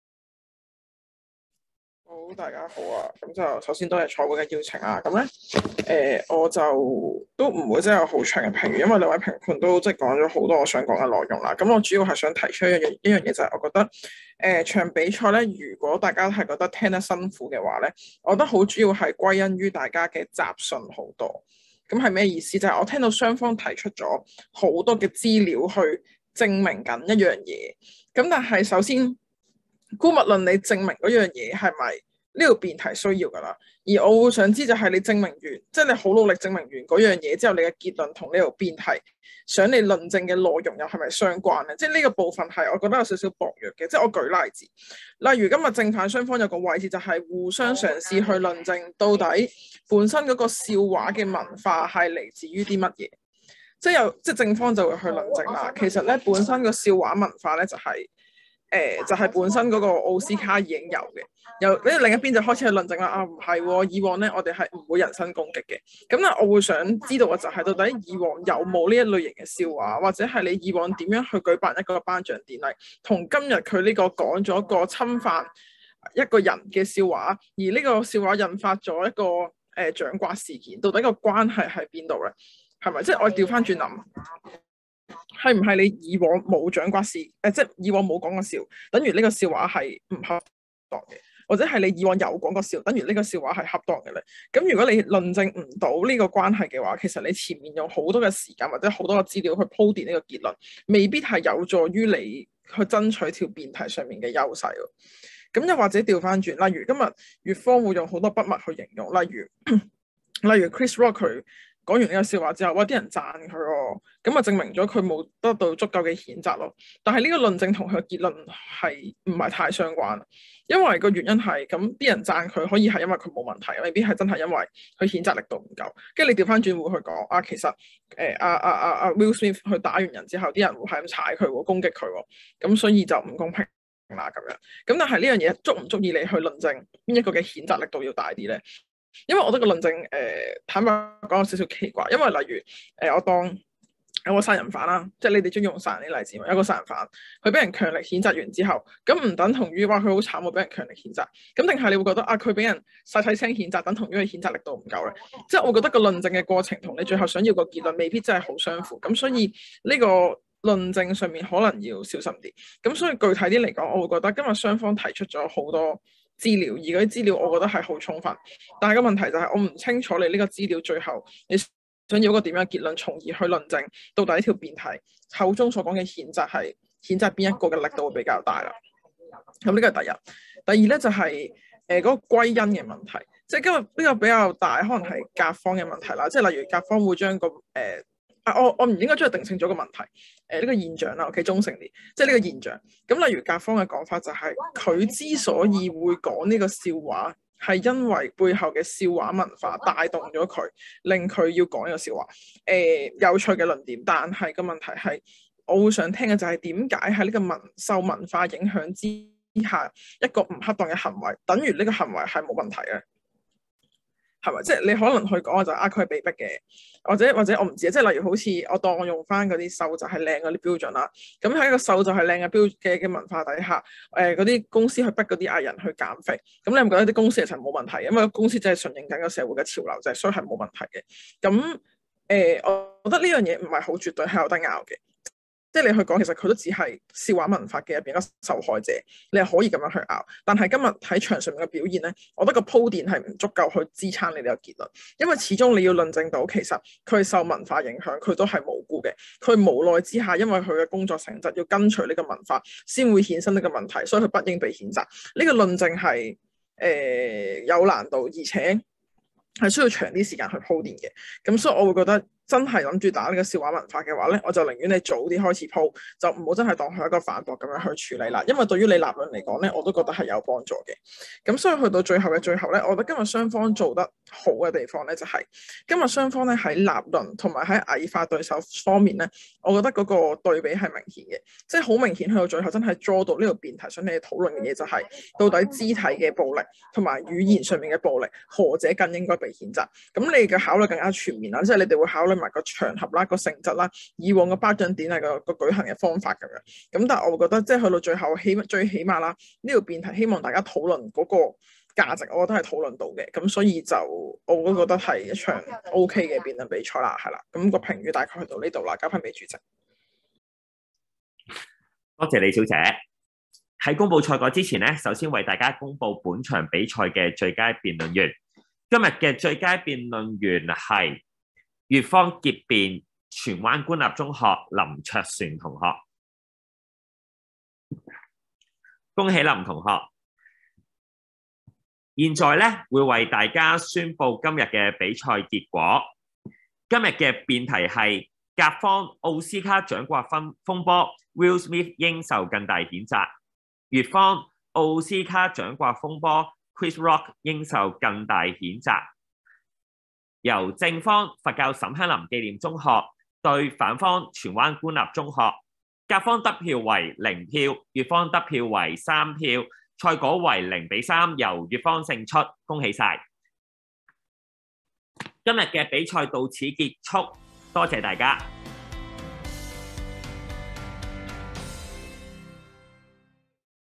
好，大家好啊！咁就首先多謝賽會嘅邀請啊！咁咧，誒、呃，我就都唔會真係有好長嘅評語，因為兩位評判都即係講咗好多我想講嘅內容啦。咁我主要係想提出一樣一樣嘢，就係我覺得，誒、呃，場比賽咧，如果大家係覺得聽得辛苦嘅話咧，我覺得好主要係歸因於大家嘅雜訊好多。咁係咩意思？就係、是、我聽到雙方提出咗好多嘅資料去證明緊一樣嘢。咁但係首先，姑勿論你證明嗰樣嘢係咪呢個辯題需要㗎啦，而我會想知就係你證明完，即係你好努力證明完嗰樣嘢之後，你嘅結論同呢個辯題想你論證嘅內容又係咪相關咧？即係呢個部分係我覺得有少少薄弱嘅。即係我舉例子，例如今日正反雙方有個位置就係互相嘗試去論證到底本身嗰個笑話嘅文化係嚟自於啲乜嘢。即係有即係正方就會去論證啦。其實咧本身個笑話文化咧就係、是。誒、呃、就係、是、本身嗰個奧斯卡已經有嘅，又跟住另一邊就開始去論證啦。啊，唔係喎，以往咧我哋係唔會人身攻擊嘅。咁咧，我會想知道嘅就係到底以往有冇呢一類型嘅笑話，或者係你以往點樣去舉辦一個頒獎典禮，同今日佢呢個講咗個侵犯一個人嘅笑話，而呢個笑話引發咗一個誒、呃、掌摑事件，到底個關係喺邊度咧？係咪？即係我調翻轉諗。係唔係你以往冇掌摑事？誒、呃，即係以往冇講過笑，等於呢個笑話係唔恰當嘅，或者係你以往有講過笑，等於呢個笑話係恰當嘅咧？咁如果你論證唔到呢個關係嘅話，其實你前面用好多嘅時間或者好多嘅資料去鋪墊呢個結論，未必係有助於你去爭取條辯題上面嘅優勢咯。咁又或者調翻轉，例如今日粵方會用好多筆墨去形容，例如例如 Chris Rock 佢。講完呢個笑話之後，哇！啲人讚佢喎，咁啊證明咗佢冇得到足夠嘅譴責咯。但係呢個論證同佢嘅結論係唔係太相關，因為個原因係咁啲人讚佢可以係因為佢冇問題，未必係真係因為佢譴責力度唔夠。跟住你調翻轉會去講啊，其實誒阿阿阿阿 Will Smith 去打完人之後，啲人會係咁踩佢喎，攻擊佢喎，咁所以就唔公平啦咁樣。咁但係呢樣嘢足唔足以你去論證邊一個嘅譴責力度要大啲咧？因為我覺得個論證誒、呃、坦白講有少少奇怪，因為例如誒、呃、我當有個殺人犯啦，即係你哋中意用殺人啲例子嘛，有個殺人犯佢俾人強力譴責完之後，咁唔等同於話佢好慘會俾人強力譴責，咁定係你會覺得啊佢俾人細細聲譴責，等同於佢譴責力度唔夠咧？即係我覺得個論證嘅過程同你最後想要個結論未必真係好相符，咁所以呢個論證上面可能要小心啲。咁所以具體啲嚟講，我會覺得今日雙方提出咗好多資料，而嗰啲資料我覺得係好充分，但係個問題就係我唔清楚你呢個資料最後你想要一個點樣結論，從而去論證到底呢條辯題口中所講嘅譴責係譴責邊一個嘅力度會比較大啦。咁呢個係第一，第二咧就係誒嗰個歸因嘅問題，即係今日呢個比較大，可能係甲方嘅問題啦。即係例如甲方會將個誒、呃、啊，我我唔應該將佢定性咗個問題，誒、呃、呢、這個現象啦，OK 中性啲，即係呢個現象。咁例如甲方嘅講法就係、是、佢之所以會講呢個笑話，係因為背後嘅笑話文化帶動咗佢，令佢要講呢個笑話。誒、呃、有趣嘅論點，但係個問題係，我會想聽嘅就係點解喺呢個文受文化影響之下，一個唔恰當嘅行為，等於呢個行為係冇問題嘅，係咪？即係你可能去講就係啊，佢係被逼嘅，或者或者我唔知啊。即係例如好似我當我用翻嗰啲瘦就係靚嗰啲標準啦。咁喺一個瘦就係靚嘅標嘅嘅文化底下，誒嗰啲公司去逼嗰啲藝人去減肥，咁你唔覺得啲公司其實冇問題？因為個公司真係順應緊個社會嘅潮流，就係所以係冇問題嘅。咁誒、呃，我覺得呢樣嘢唔係好絕對係有得拗嘅。即係你去講，其實佢都只係笑話文化嘅入邊一個受害者，你係可以咁樣去拗。但係今日喺場上面嘅表現咧，我覺得個鋪墊係唔足夠去支撐你呢個結論，因為始終你要論證到其實佢受文化影響，佢都係無辜嘅。佢無奈之下，因為佢嘅工作性質要跟隨呢個文化，先會衍生呢個問題，所以佢不應被譴責。呢個論證係誒有難度，而且係需要長啲時間去鋪墊嘅。咁所以我會覺得，真係諗住打呢個笑話文化嘅話咧，我就寧願你早啲開始鋪，就唔好真係當佢一個反駁咁樣去處理啦。因為對於你立論嚟講咧，我都覺得係有幫助嘅。咁所以去到最後嘅最後咧，我覺得今日雙方做得好嘅地方咧，就係今日雙方咧喺立論同埋喺矮化對手方面咧，我覺得嗰個對比係明顯嘅，即係好明顯去到最後真係 draw 到呢個辯題想你哋討論嘅嘢，就係到底肢體嘅暴力同埋語言上面嘅暴力，何者更應該被譴責？咁你嘅考慮更加全面啦，即係你哋會考慮埋個場合啦、個性質啦、以往嘅頒獎典禮個個舉行嘅方法咁樣。咁但係我會覺得，即係去到最後起最起碼啦，呢條辯題希望大家討論嗰個價值，我覺得係討論到嘅。咁所以就我都覺得係一場 OK 嘅辯論比賽啦，係啦。咁個評語大概去到呢度啦，交翻俾主席。 多謝李小姐。喺公佈賽果之前咧，首先為大家公佈本場比賽嘅最佳辯論員。今日嘅最佳辯論員係粵方結辯荃灣官立中學林卓璇同學，恭喜林同學。現在咧會為大家宣佈今日嘅比賽結果。今日嘅辯題係甲方奧斯卡獎掛風風波 ，Will Smith 應受更大譴責；乙方奧斯卡獎掛風波 ，Chris Rock 應受更大譴責。由正方佛教沈香林紀念中學對反方荃灣官立中學，甲方得票為零票，乙方得票為三票，賽果為零比三，由乙方勝出，恭喜晒！今日嘅比賽到此結束，多謝大家。